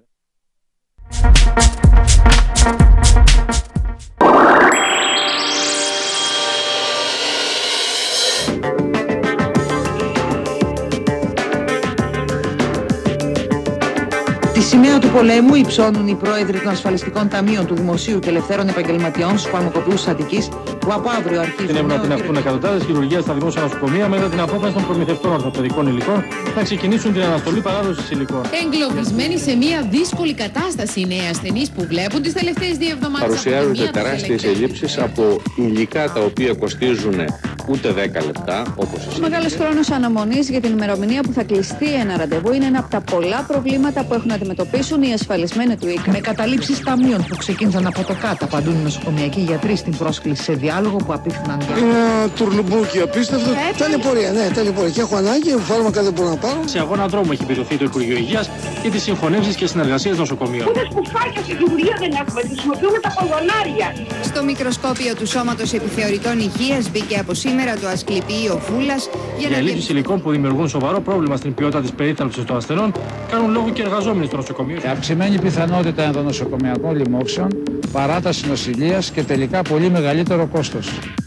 Τη σημαία του πολέμου υψώνουν οι πρόεδροι των ασφαλιστικών ταμείων του Δημοσίου και Ελευθέρων Επαγγελματιών στους φαρμακοποιούς της Αττικής, που από αύριο αρχίζουν. Την έμενα την αχτούν εκατοντάδες χειρουργίες στα δημόσια νοσοκομεία μετά την απόφαση των προμηθευτών ορθοπαιδικών υλικών να ξεκινήσουν την αναστολή παράδοσης υλικών. Εγκλωβισμένοι σε μια δύσκολη κατάσταση οι νέοι ασθενείς που βλέπουν τις τελευταίες 2 εβδομάδες. Παρουσιάζονται τεράστιες ελλείψεις από υλικά τα οποία κοστίζουν ούτε 10 λεπτά, όπως εσείς. Ο μεγάλος χρόνος αναμονής για την ημερομηνία που θα κλειστεί ένα ραντεβού είναι ένα από τα πολλά προβλήματα που έχουν να αντιμετωπίσουν οι ασφαλισμένοι του ΙΚΑ. Με καταλήψεις ταμείων που ξεκίνησαν από το κάτω, απαντούν οι νοσοκομιακοί γιατροί στην πρόσκληση σε διάλογο που απίθυναν για. Είναι ένα τουρλουμπούκι απίστευτο. Ταλαιπωρία, ναι, ταλαιπωρία. Και έχω ανάγκη, φάρμακα δεν μπορώ να πάρω. Σε αγώνα δρόμου έχει επιδοθεί το Υπουργείο Υγείας και τις συγχωνεύσεις και συνεργασίες νοσοκομείων. Ούτε σκουφάκια σε βιβλία δεν έχουμε, χρησιμοποιούμε τα κολονάρια. Στο μικροσκόπιο του Σώματος Επιθεωρητών Υγείας μπήκε από σήμερα το ασκληπιείο Φούλας για ελλείψεις υλικών που δημιουργούν σοβαρό πρόβλημα στην ποιότητα της περίθαλψης των ασθενών, κάνουν λόγο και εργαζόμενοι στο νοσοκομείο. Αυξημένη πιθανότητα ενδονοσοκομιακών λοιμόξεων, παράταση νοσηλείας και τελικά πολύ μεγαλύτερο κόστος.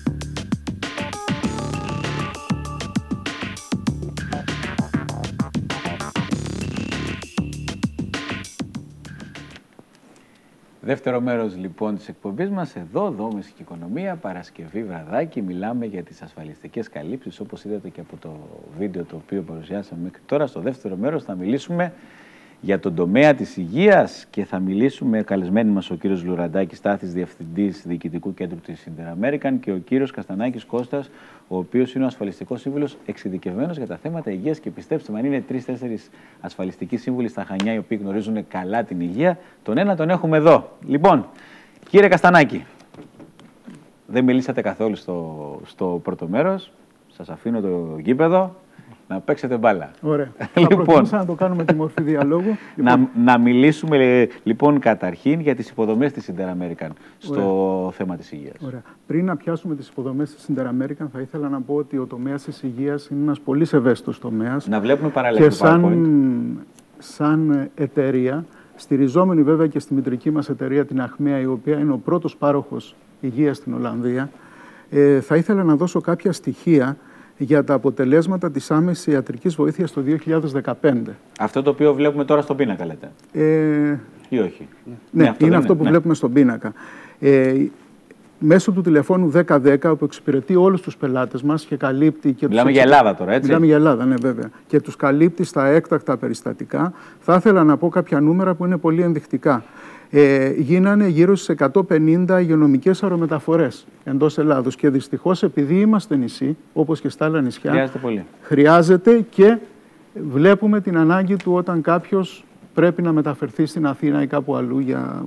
Δεύτερο μέρος λοιπόν της εκπομπής μας, εδώ, Δόμηση και Οικονομία, Παρασκευή βραδάκι, μιλάμε για τις ασφαλιστικές καλύψεις, όπως είδατε και από το βίντεο το οποίο παρουσιάσαμε μέχρι τώρα. Στο δεύτερο μέρος θα μιλήσουμε για τον τομέα της υγείας και θα μιλήσουμε, καλεσμένοι μας ο κύριος Λουραντάκης, Στάθης, Διευθυντής Διοικητικού Κέντρου της Interamerica, και ο κύριος Καστανάκης Κώστας, ο οποίος είναι ο ασφαλιστικός σύμβουλος εξειδικευμένος για τα θέματα υγείας. Και πιστέψτε με, αν είναι 3-4 ασφαλιστικοί σύμβουλοι στα Χανιά οι οποίοι γνωρίζουν καλά την υγεία, τον ένα τον έχουμε εδώ. Λοιπόν, κύριε Καστανάκη, δεν μιλήσατε καθόλου στο πρώτο μέρος. Σας αφήνω το γήπεδο να παίξετε μπάλα. Ωραία. Θα προτιμούσα να το κάνουμε τη μορφή διαλόγου. Να μιλήσουμε λοιπόν καταρχήν για τις υποδομές της Interamerica στο θέμα της υγείας. Ωραία. Πριν να πιάσουμε τις υποδομές της Interamerica, θα ήθελα να πω ότι ο τομέας της υγείας είναι ένας πολύ ευαίσθητος τομέας. Να βλέπουμε παραλληλά και σαν εταιρεία, στηριζόμενη βέβαια και στη μητρική μας εταιρεία, την Achmea, η οποία είναι ο πρώτος πάροχος υγείας στην Ολλανδία, θα ήθελα να δώσω κάποια στοιχεία για τα αποτελέσματα της άμεσης ιατρικής βοήθειας το 2015. Αυτό το οποίο βλέπουμε τώρα στον πίνακα, λέτε. Ή όχι. Ναι, αυτό είναι αυτό που βλέπουμε στον πίνακα. Μέσω του τηλεφώνου 1010, που εξυπηρετεί όλους τους πελάτες μας και καλύπτει... Και μιλάμε για Ελλάδα τώρα, έτσι. Μιλάμε για Ελλάδα, ναι, βέβαια. Και τους καλύπτει στα έκτακτα περιστατικά. Θα ήθελα να πω κάποια νούμερα που είναι πολύ ενδεικτικά. Γίνανε γύρω στις 150 υγειονομικές αερομεταφορές εντός Ελλάδος και δυστυχώς, επειδή είμαστε νησί, όπως και στα άλλα νησιά, χρειάζεται και βλέπουμε την ανάγκη του όταν κάποιος πρέπει να μεταφερθεί στην Αθήνα ή κάπου αλλού για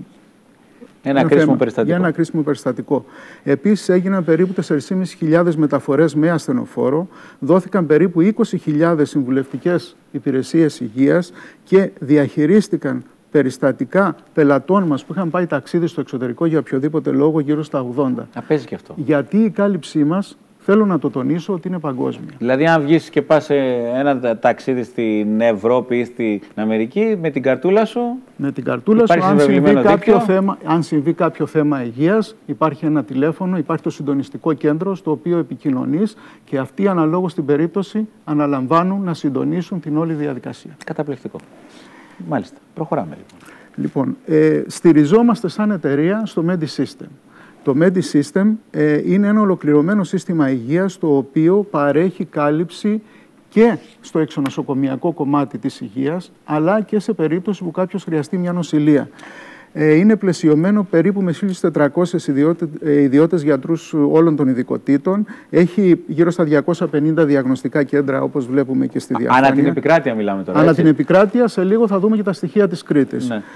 ένα κρίσιμο περιστατικό. Επίσης έγιναν περίπου 4.500 μεταφορές με ασθενοφόρο, δόθηκαν περίπου 20.000 συμβουλευτικές υπηρεσίες υγείας και διαχειρίστηκαν περιστατικά πελατών μας που είχαν πάει ταξίδι στο εξωτερικό για οποιοδήποτε λόγο γύρω στα 80. Παίζει και αυτό. Γιατί η κάλυψή μας, θέλω να το τονίσω, ότι είναι παγκόσμια. Δηλαδή, αν βγεις και πας σε ένα ταξίδι στην Ευρώπη ή στην Αμερική, με την καρτούλα σου. Με την καρτούλα σου, αν συμβεί κάποιο θέμα υγείας, υπάρχει ένα τηλέφωνο, υπάρχει το συντονιστικό κέντρο στο οποίο επικοινωνείς και αυτοί αναλόγως στην περίπτωση αναλαμβάνουν να συντονίσουν την όλη διαδικασία. Καταπληκτικό. Μάλιστα. Προχωράμε λοιπόν. Στηριζόμαστε σαν εταιρεία στο MediSystem. Το MediSystem είναι ένα ολοκληρωμένο σύστημα υγείας το οποίο παρέχει κάλυψη και στο εξονοσοκομιακό κομμάτι της υγείας, αλλά και σε περίπτωση που κάποιος χρειαστεί μια νοσηλεία. Είναι πλαισιωμένο περίπου με 1.400 ιδιώτες γιατρούς όλων των ειδικοτήτων. Έχει γύρω στα 250 διαγνωστικά κέντρα, όπως βλέπουμε και στη διαφάνεια. Ανά την επικράτεια μιλάμε τώρα. Ανά την επικράτεια, σε λίγο θα δούμε και τα στοιχεία της Κρήτης. Ναι.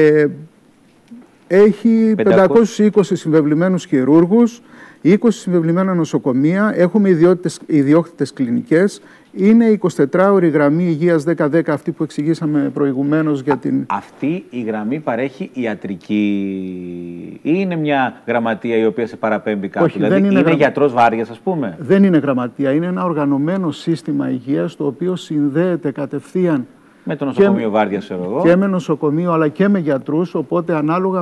Έχει 520 συμβεβλημένους χειρούργους, 20 συμβεβλημένα νοσοκομεία, έχουμε ιδιόκτητες κλινικές. Είναι 24ωρη γραμμή υγείας 1010, αυτή που εξηγήσαμε προηγουμένως για την... Αυτή η γραμμή παρέχει ιατρική ή είναι μια γραμματεία η οποία σε παραπέμπει κάπου? Όχι, δηλαδή είναι γιατρός βάρδιας, ας πούμε? Δεν είναι γραμματεία, είναι ένα οργανωμένο σύστημα υγείας το οποίο συνδέεται κατευθείαν με το νοσοκομείο βάρδιας, ξέρω εγώ. Και με νοσοκομείο, αλλά και με γιατρούς, οπότε ανάλογα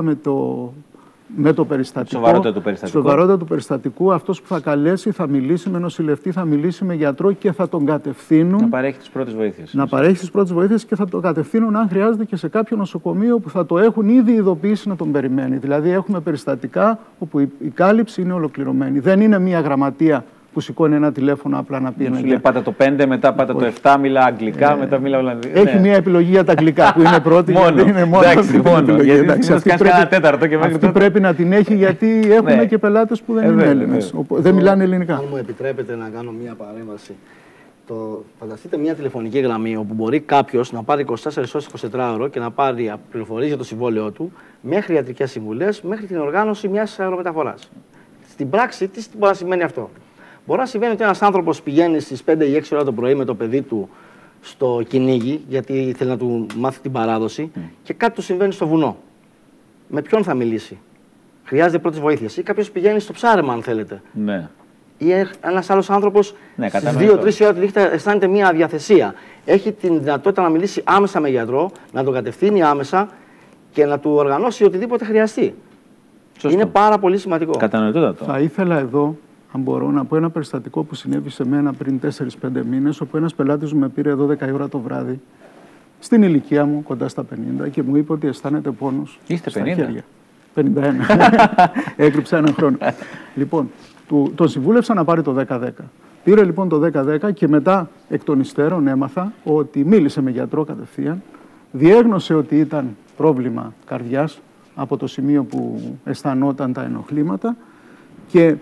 με το περιστατικό, σοβαρότητα του περιστατικού, αυτός που θα καλέσει θα μιλήσει με νοσηλευτή, θα μιλήσει με γιατρό και θα τον κατευθύνουν. Να παρέχει τις πρώτες βοήθειες. Να παρέχει τις πρώτες βοήθειες και θα τον κατευθύνουν, αν χρειάζεται, και σε κάποιο νοσοκομείο που θα το έχουν ήδη ειδοποιήσει να τον περιμένει. Δηλαδή, έχουμε περιστατικά όπου η κάλυψη είναι ολοκληρωμένη. Δεν είναι μια γραμματεία που σηκώνει ένα τηλέφωνο απλά να πει ένα. Σου λέει πάτα το 5, μετά πάτα το 7, μιλά αγγλικά, μετά μιλά ολλανδικά. Έχει μια επιλογή για τα αγγλικά που είναι πρώτη. Μόνο. Είναι μόνο. Γιατί αυτή ένα τέταρτο και αυτή πρέπει να την έχει, γιατί έχουμε και πελάτες που δεν είναι Έλληνες. Δεν μιλάνε ελληνικά. Αν μου επιτρέπετε να κάνω μια παρέμβαση. Φανταστείτε μια τηλεφωνική γραμμή όπου μπορεί κάποιος να πάρει 24 ώρες 24 ώρες και να πάρει πληροφορίες για το συμβόλαιό του, μέχρι ιατρικές συμβουλές, μέχρι την οργάνωση μιας αερομεταφοράς. Στην πράξη, τι μπορεί να σημαίνει αυτό? Μπορεί να συμβαίνει ότι ένας άνθρωπος πηγαίνει στις 5 ή 6 ώρα το πρωί με το παιδί του στο κυνήγι, γιατί θέλει να του μάθει την παράδοση, και κάτι του συμβαίνει στο βουνό. Με ποιον θα μιλήσει? Χρειάζεται πρώτης βοήθειας. Ή κάποιος πηγαίνει στο ψάρεμα, αν θέλετε. Ναι. Ή ένας άλλος άνθρωπος στις 2-3 ώρα τη νύχτα αισθάνεται μια αδιαθεσία. Έχει την δυνατότητα να μιλήσει άμεσα με γιατρό, να τον κατευθύνει άμεσα και να του οργανώσει οτιδήποτε χρειαστεί. Σωστό. Είναι πάρα πολύ σημαντικό. Κατανοητότατο. Θα ήθελα εδώ, αν μπορώ, να πω ένα περιστατικό που συνέβη σε μένα πριν 4-5 μήνες, όπου ένας πελάτης μου με πήρε εδώ 10 ώρα το βράδυ, στην ηλικία μου, κοντά στα 50, και μου είπε ότι αισθάνεται πόνος. Είστε στα 50? Χέρια. 51. Έκρυψα έναν χρόνο. Λοιπόν, τον συμβούλευσα να πάρει το 10-10. Πήρε λοιπόν το 10-10 και μετά εκ των υστέρων έμαθα ότι μίλησε με γιατρό κατευθείαν, διέγνωσε ότι ήταν πρόβλημα καρδιάς από το σημείο που αισθανόταν τα ενοχλήματα και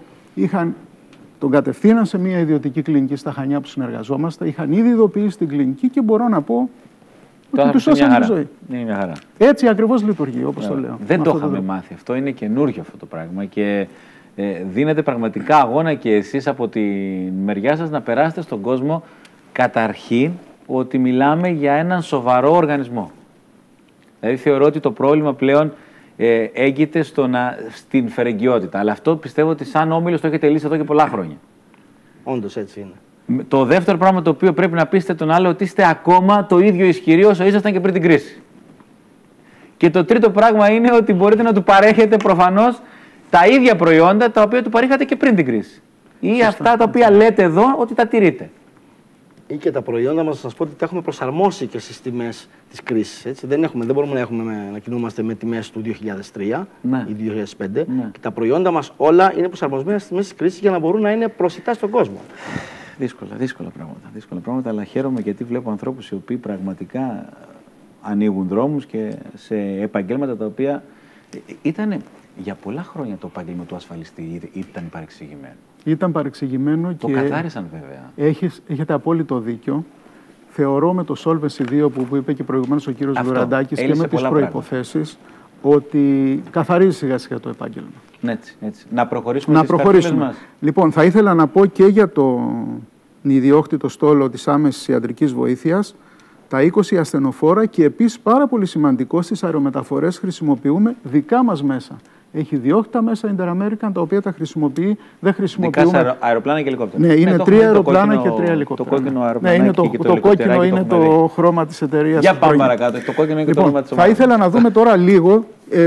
τον κατευθύναν σε μια ιδιωτική κλινική στα Χανιά που συνεργαζόμαστε. Είχαν ήδη ειδοποιήσει την κλινική και μπορώ να πω ότι τους σώσαν τη ζωή. Είναι μια χαρά. Έτσι ακριβώς λειτουργεί, όπως το λέω. Δεν το είχαμε μάθει αυτό. Είναι καινούργιο αυτό το πράγμα και δίνετε πραγματικά αγώνα και εσείς από τη μεριά σας να περάσετε στον κόσμο καταρχήν ότι μιλάμε για έναν σοβαρό οργανισμό. Δηλαδή θεωρώ ότι το πρόβλημα πλέον έγκυται στην φερεγγιότητα. Αλλά αυτό πιστεύω ότι σαν όμιλος το έχετε λύσει εδώ και πολλά χρόνια. Όντως έτσι είναι. Το δεύτερο πράγμα το οποίο πρέπει να πείσετε τον άλλο ότι είστε ακόμα το ίδιο ισχυροί όσο ήσασταν και πριν την κρίση. Και το τρίτο πράγμα είναι ότι μπορείτε να του παρέχετε προφανώς τα ίδια προϊόντα τα οποία του παρήχατε και πριν την κρίση. Ή αυτά τα οποία λέτε εδώ ότι τα τηρείτε. Ή και τα προϊόντα μας, να σας πω ότι τα έχουμε προσαρμόσει και στις τιμές της κρίσης. Έτσι. Δεν μπορούμε να κινούμαστε με τιμές του 2003 ή 2005. Και τα προϊόντα μας όλα είναι προσαρμοσμένα στις τιμές της κρίσης για να μπορούν να είναι προσιτά στον κόσμο. Δύσκολα πράγματα, αλλά χαίρομαι γιατί βλέπω ανθρώπους οι οποίοι πραγματικά ανοίγουν δρόμους και σε επαγγέλματα τα οποία ήταν για πολλά χρόνια το επάγγελμα του ασφαλιστή ήταν παρεξηγημένο. Ήταν παρεξηγημένο το και καθάρισαν βέβαια. Έχετε απόλυτο δίκιο. Θεωρώ με το Solvency 2 που είπε και προηγουμένως ο κύριος Βουραντάκης και με τις προϋποθέσεις ότι καθαρίζει σιγά σιγά το επάγγελμα. Έτσι. Να προχωρήσουμε στις καρτούλες μας. Λοιπόν, θα ήθελα να πω και για τον ιδιόκτητο στόλο της άμεσης ιατρικής βοήθειας τα 20 ασθενοφόρα και επίσης πάρα πολύ σημαντικό, στις αερομεταφορές χρησιμοποιούμε δικά μας μέσα. Έχει διώχτα μέσα Inter-American, τα οποία τα χρησιμοποιεί, δεν χρησιμοποιούμε. Δικά αεροπλάνα και ελικόπτερα. Ναι, είναι 3 αεροπλάνα και 3 ελικόπτερα. Το κόκκινο αεροπλάνο. Ναι, το κόκκινο είναι το χρώμα της εταιρείας. Για πάμε παρακάτω. Το κόκκινο είναι και το χρώμα της ομάδας. Θα ήθελα να δούμε τώρα λίγο,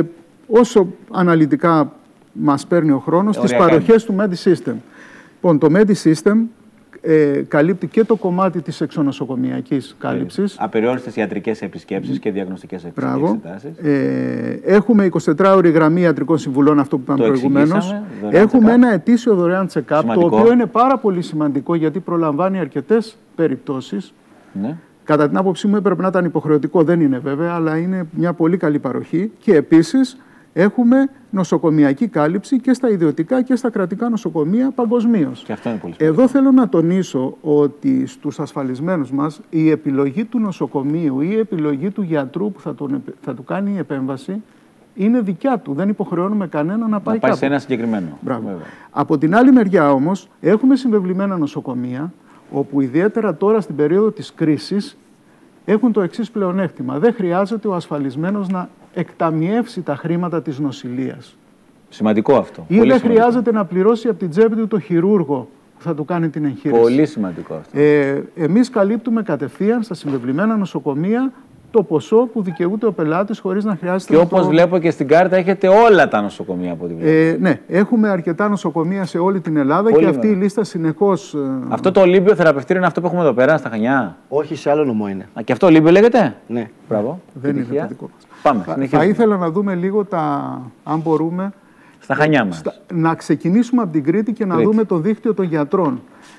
όσο αναλυτικά μας παίρνει ο χρόνος, τις παροχές του MediSystem. Λοιπόν, το MediSystem καλύπτει και το κομμάτι της εξονοσοκομιακής κάλυψης. Απεριόριστες ιατρικές επισκέψεις και διαγνωστικές εξετάσεις. Έχουμε 24ωρη γραμμή ιατρικών συμβουλών, αυτό που είπαμε προηγουμένως. Έχουμε ένα ετήσιο δωρεάν check-up, το οποίο είναι πάρα πολύ σημαντικό γιατί προλαμβάνει αρκετές περιπτώσεις. Ναι. Κατά την άποψή μου έπρεπε να ήταν υποχρεωτικό, δεν είναι βέβαια, αλλά είναι μια πολύ καλή παροχή. Και επίσης έχουμε νοσοκομιακή κάλυψη και στα ιδιωτικά και στα κρατικά νοσοκομεία παγκοσμίως. Εδώ θέλω να τονίσω ότι στους ασφαλισμένους μας η επιλογή του νοσοκομείου ή η επιλογή του γιατρού που θα του κάνει η επέμβαση είναι δικιά του. Δεν υποχρεώνουμε κανένα να πάει κάπου. Σε ένα συγκεκριμένο. Από την άλλη μεριά όμως έχουμε συμβεβλημένα νοσοκομεία όπου ιδιαίτερα τώρα στην περίοδο της κρίσης έχουν το εξής πλεονέκτημα. Δεν χρειάζεται ο ασφαλισμένος να εκταμιεύσει τα χρήματα της νοσηλείας. Σημαντικό αυτό. Ή δεν χρειάζεται να πληρώσει από την τσέπη του το χειρούργο που θα του κάνει την εγχείρηση. Πολύ σημαντικό αυτό. Εμείς καλύπτουμε κατευθείαν στα συμβεβλημένα νοσοκομεία το ποσό που δικαιούται ο πελάτης χωρίς να χρειάζεται. Και όπως βλέπω και στην κάρτα έχετε όλα τα νοσοκομεία από ό,τι βλέπω. Ναι, έχουμε αρκετά νοσοκομεία σε όλη την Ελλάδα και αυτή η λίστα συνεχώς. Αυτό το Ολύμπιο θεραπευτήριο είναι αυτό που έχουμε εδώ πέρα στα Χανιά? Όχι, σε άλλο νομό είναι. Και αυτό Ολύμπιο λέγεται? Ναι. Μπράβο. Δεν είναι το δικό μας. Πάμε. Θα ήθελα να δούμε λίγο αν μπορούμε. Στα Χανιά μας. Να ξεκινήσουμε από την Κρήτη και να δούμε το δίκτυο των γιατρών.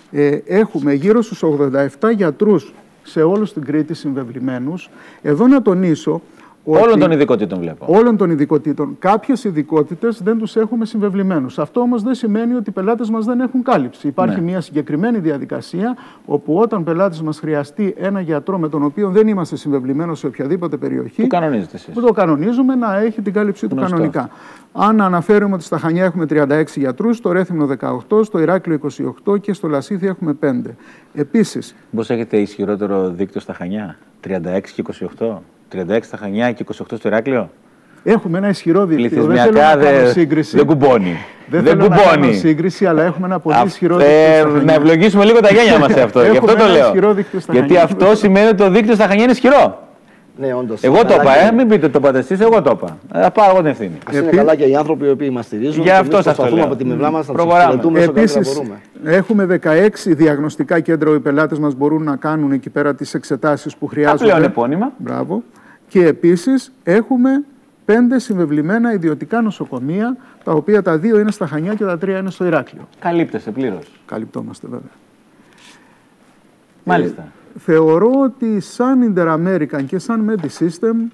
Έχουμε γύρω στους 87 γιατρούς σε όλους την Κρήτη συμβεβλημένους. Εδώ να τονίσω ότι όλων των ειδικοτήτων βλέπω. Όλων των ειδικοτήτων. Κάποιες ειδικότητες δεν τους έχουμε συμβεβλημένους. Αυτό όμως δεν σημαίνει ότι οι πελάτες μας δεν έχουν κάλυψη. Υπάρχει μια συγκεκριμένη διαδικασία όπου όταν πελάτης μας χρειαστεί ένα γιατρό με τον οποίο δεν είμαστε συμβεβλημένος σε οποιαδήποτε περιοχή, το κανονίζετε εσείς. Το κανονίζουμε να έχει την κάλυψή του κανονικά. Αν αναφέρουμε ότι στα Χανιά έχουμε 36 γιατρούς, στο Ρέθυμνο 18, στο Ηράκλειο 28 και στο Λασίθι έχουμε 5. Επίσης. Πώς έχετε ισχυρότερο δίκτυο στα Χανιά, 36 και 28? 36 στα Χανιά και 28 στο Ηράκλειο. Έχουμε ένα ισχυρό δίκτυο. Πληθυσμιακά δεν κουμπώνει. Δεν θέλω να κάνω σύγκριση, αλλά έχουμε ένα πολύ ισχυρό δίκτυο. Να ευλογήσουμε λίγο τα γένια μας σε αυτό. Γι' αυτό το λέω. Γιατί αυτό σημαίνει ότι το δίκτυο στα Χανιά είναι ισχυρό. Ναι, όντως. Εγώ το είπα, μην πείτε το είπατε εσείς, εγώ το είπα. Θα πάρω εγώ την ευθύνη. Ας είναι καλά και οι άνθρωποι οι οποίοι μας στηρίζουν. Για αυτό σας το λέω. Από τη μευλά μας να τους εξυπηρετούμε όσο καλύτερα μπορούμε. Έχουμε 16 διαγνωστικά κέντρα όπου οι πελάτες μας μπορούν να κάνουν εκεί πέρα τις εξετάσεις που χρειάζονται. Πλέον επώνυμα. Μπράβο. Και επίσης έχουμε 5 συμβεβλημένα ιδιωτικά νοσοκομεία, τα οποία τα 2 είναι στα Χανιά και τα 3 είναι στο Ηράκλειο. Καλύπτεστε πλήρως? Καλυπτόμαστε βέβαια. Μάλιστα. Θεωρώ ότι σαν Inter-American και σαν MediSystem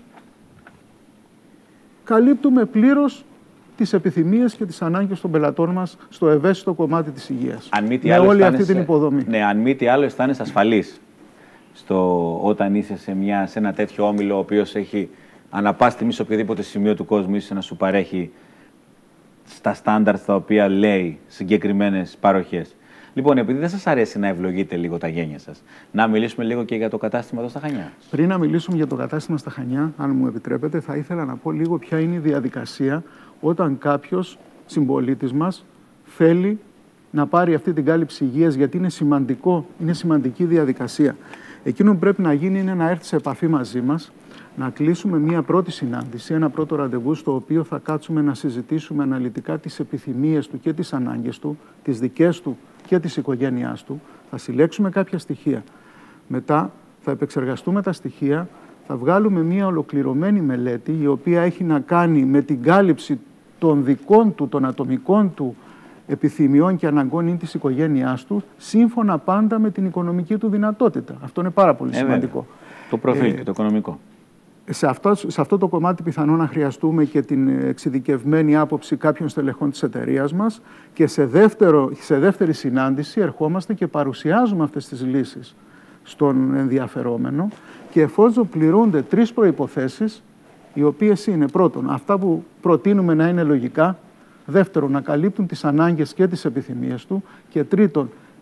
καλύπτουμε πλήρως τις επιθυμίες και τις ανάγκες των πελατών μας στο ευαίσθητο κομμάτι της υγείας. Με όλη αυτή την υποδομή. Ναι, αν μη τι άλλο αισθάνεσαι ασφαλής όταν είσαι σε ένα τέτοιο όμιλο ο οποίος έχει ανά πάση στιγμή σε οποιοδήποτε σημείο του κόσμου είσαι να σου παρέχει στα στάνταρτ τα οποία λέει συγκεκριμένες παροχές. Λοιπόν, επειδή δεν σας αρέσει να ευλογείτε λίγο τα γένια σας, να μιλήσουμε λίγο και για το κατάστημα εδώ στα Χανιά. Πριν να μιλήσουμε για το κατάστημα στα Χανιά, αν μου επιτρέπετε, θα ήθελα να πω λίγο ποια είναι η διαδικασία όταν κάποιος συμπολίτης μας θέλει να πάρει αυτή την κάλυψη υγείας, γιατί είναι σημαντική διαδικασία. Εκείνο που πρέπει να γίνει είναι να έρθει σε επαφή μαζί μας, να κλείσουμε μία πρώτη συνάντηση, ένα πρώτο ραντεβού, στο οποίο θα κάτσουμε να συζητήσουμε αναλυτικά τις επιθυμίες του και τις ανάγκες του, τις δικές του και της οικογένειάς του. Θα συλλέξουμε κάποια στοιχεία. Μετά θα επεξεργαστούμε τα στοιχεία, θα βγάλουμε μία ολοκληρωμένη μελέτη, η οποία έχει να κάνει με την κάλυψη των δικών του, των ατομικών του επιθυμιών και αναγκών ή της οικογένειάς του, σύμφωνα πάντα με την οικονομική του δυνατότητα. Αυτό είναι πάρα πολύ σημαντικό. Το προφίλ και το οικονομικό. Σε αυτό το κομμάτι πιθανόν να χρειαστούμε και την εξειδικευμένη άποψη κάποιων στελεχών της εταιρείας μας και σε δεύτερη συνάντηση ερχόμαστε και παρουσιάζουμε αυτές τις λύσεις στον ενδιαφερόμενο και εφόσον πληρούνται 3 προϋποθέσεις, οι οποίες είναι πρώτον αυτά που προτείνουμε να είναι λογικά, δεύτερον να καλύπτουν τις ανάγκες και τις επιθυμίες του και τρίτον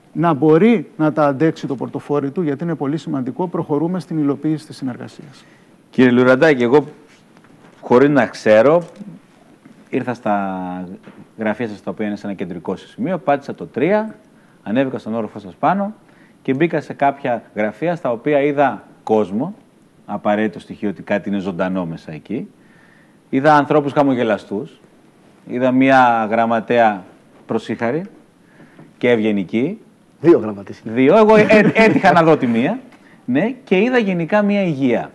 να μπορεί να τα αντέξει το πορτοφόλι του, γιατί είναι πολύ σημαντικό, προχωρούμε στην υλοποίηση της συνεργασίας. Κύριε Λουραντάκη, εγώ χωρίς να ξέρω, ήρθα στα γραφεία σας, τα οποία είναι σε ένα κεντρικό σημείο, πάτησα το 3, ανέβηκα στον όροφο σας πάνω και μπήκα σε κάποια γραφεία στα οποία είδα κόσμο, απαραίτητο στοιχείο ότι κάτι είναι ζωντανό μέσα εκεί. Είδα ανθρώπους χαμογελαστούς, είδα μία γραμματέα προσήχαρη και ευγενική. 2 γραμματείς. 2, εγώ έτυχα να δω τη μία. Ναι, και είδα γενικά μία υγεία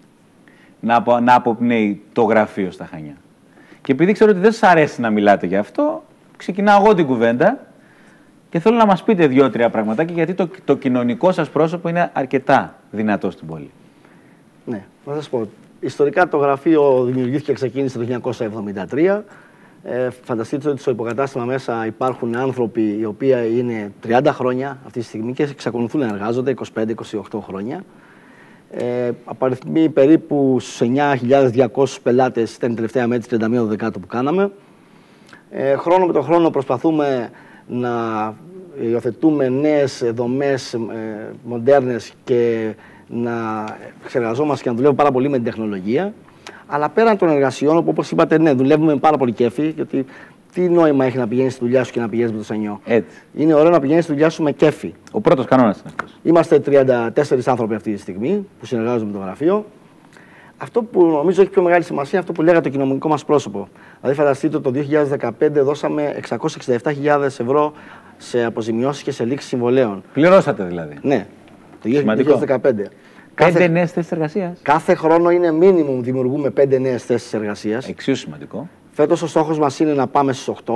να αποπνέει το γραφείο στα Χανιά. Και επειδή ξέρω ότι δεν σας αρέσει να μιλάτε γι' αυτό, ξεκινάω εγώ την κουβέντα και θέλω να μας πείτε 2-3 πραγματάκια, γιατί το κοινωνικό σας πρόσωπο είναι αρκετά δυνατό στην πόλη. Ναι, να σας πω. Ιστορικά το γραφείο δημιουργήθηκε και ξεκίνησε το 1973. Φανταστείτε ότι στο υποκατάστημα μέσα υπάρχουν άνθρωποι οι οποίοι είναι 30 χρόνια αυτή τη στιγμή και εξακολουθούν να εργάζονται 25-28 χρόνια. Απαριθμεί περίπου στους 9.200 πελάτες, ήταν η τελευταία μέτρηση 31 Δεκάτου που κάναμε. Χρόνο με τον χρόνο προσπαθούμε να υιοθετούμε νέες δομές μοντέρνες και να εξεργαζόμαστε και να δουλεύουμε πάρα πολύ με την τεχνολογία. Αλλά πέραν των εργασιών, όπως είπατε, ναι, δουλεύουμε με πάρα πολύ κέφι, γιατί τι νόημα έχει να πηγαίνεις στη δουλειά σου και να πηγαίνεις με το σανιό. Έτσι. Είναι ωραίο να πηγαίνεις στη δουλειά σου με κέφι. Ο πρώτος κανόνας είναι αυτός. Είμαστε 34 άνθρωποι αυτή τη στιγμή που συνεργάζονται με το γραφείο. Αυτό που νομίζω έχει πιο μεγάλη σημασία είναι αυτό που λέγατε, το κοινωνικό μας πρόσωπο. Δηλαδή, φανταστείτε το 2015 δώσαμε 667.000 ευρώ σε αποζημιώσεις και σε λήξη συμβολέων. Πληρώσατε δηλαδή. Ναι, το 2015. 5 νέες θέσεις εργασίας. Κάθε χρόνο είναι minimum δημιουργούμε 5 νέες θέσεις εργασίας. Εξίσου σημαντικό. Φέτος ο στόχος μας είναι να πάμε στις 8.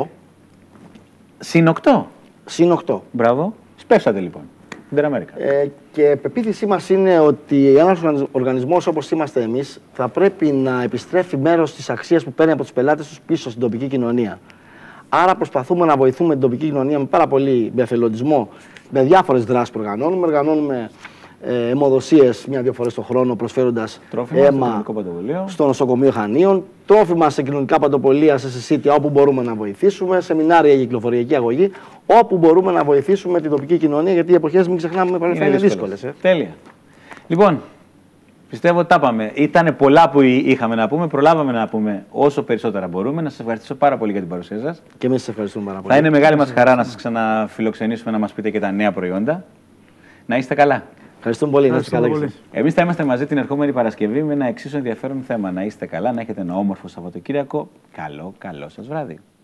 Συν 8. Συν 8. Μπράβο. Σπεύσατε λοιπόν. Την Αμέρικα. Και πεποίθησή μας είναι ότι ένας οργανισμός όπως είμαστε εμείς θα πρέπει να επιστρέφει μέρος της αξίας που παίρνει από τους πελάτες τους πίσω στην τοπική κοινωνία. Άρα προσπαθούμε να βοηθούμε την τοπική κοινωνία με πάρα πολύ εθελοντισμό, με διάφορες δράσεις που οργανώνουμε. Οργανώνουμε αιμοδοσίες 1-2 φορές το χρόνο, προσφέροντας αίμα στο νοσοκομείο Χανίων, τρόφιμα σε κοινωνικά παντοπολία, σε συσίτια όπου μπορούμε να βοηθήσουμε, σεμινάρια για κυκλοφοριακή αγωγή, όπου μπορούμε να βοηθήσουμε την τοπική κοινωνία, γιατί οι εποχές, μην ξεχνάμε, είναι δύσκολες. Τέλεια. Λοιπόν, πιστεύω ότι τα είπαμε. Ήταν πολλά που είχαμε να πούμε, προλάβαμε να πούμε όσο περισσότερα μπορούμε. Να σας ευχαριστήσω πάρα πολύ για την παρουσία σας. Και εμείς σας ευχαριστούμε πάρα πολύ. Θα είναι μεγάλη μας χαρά να σας ξαναφιλοξενήσουμε, να μας πείτε και τα νέα προϊόντα. Να είστε καλά. Ευχαριστούμε πολύ. Να είστε καλά. Εμείς θα είμαστε μαζί την ερχόμενη Παρασκευή με ένα εξίσου ενδιαφέρον θέμα. Να είστε καλά, να έχετε ένα όμορφο Σαββατοκύριακο. Καλό σας βράδυ.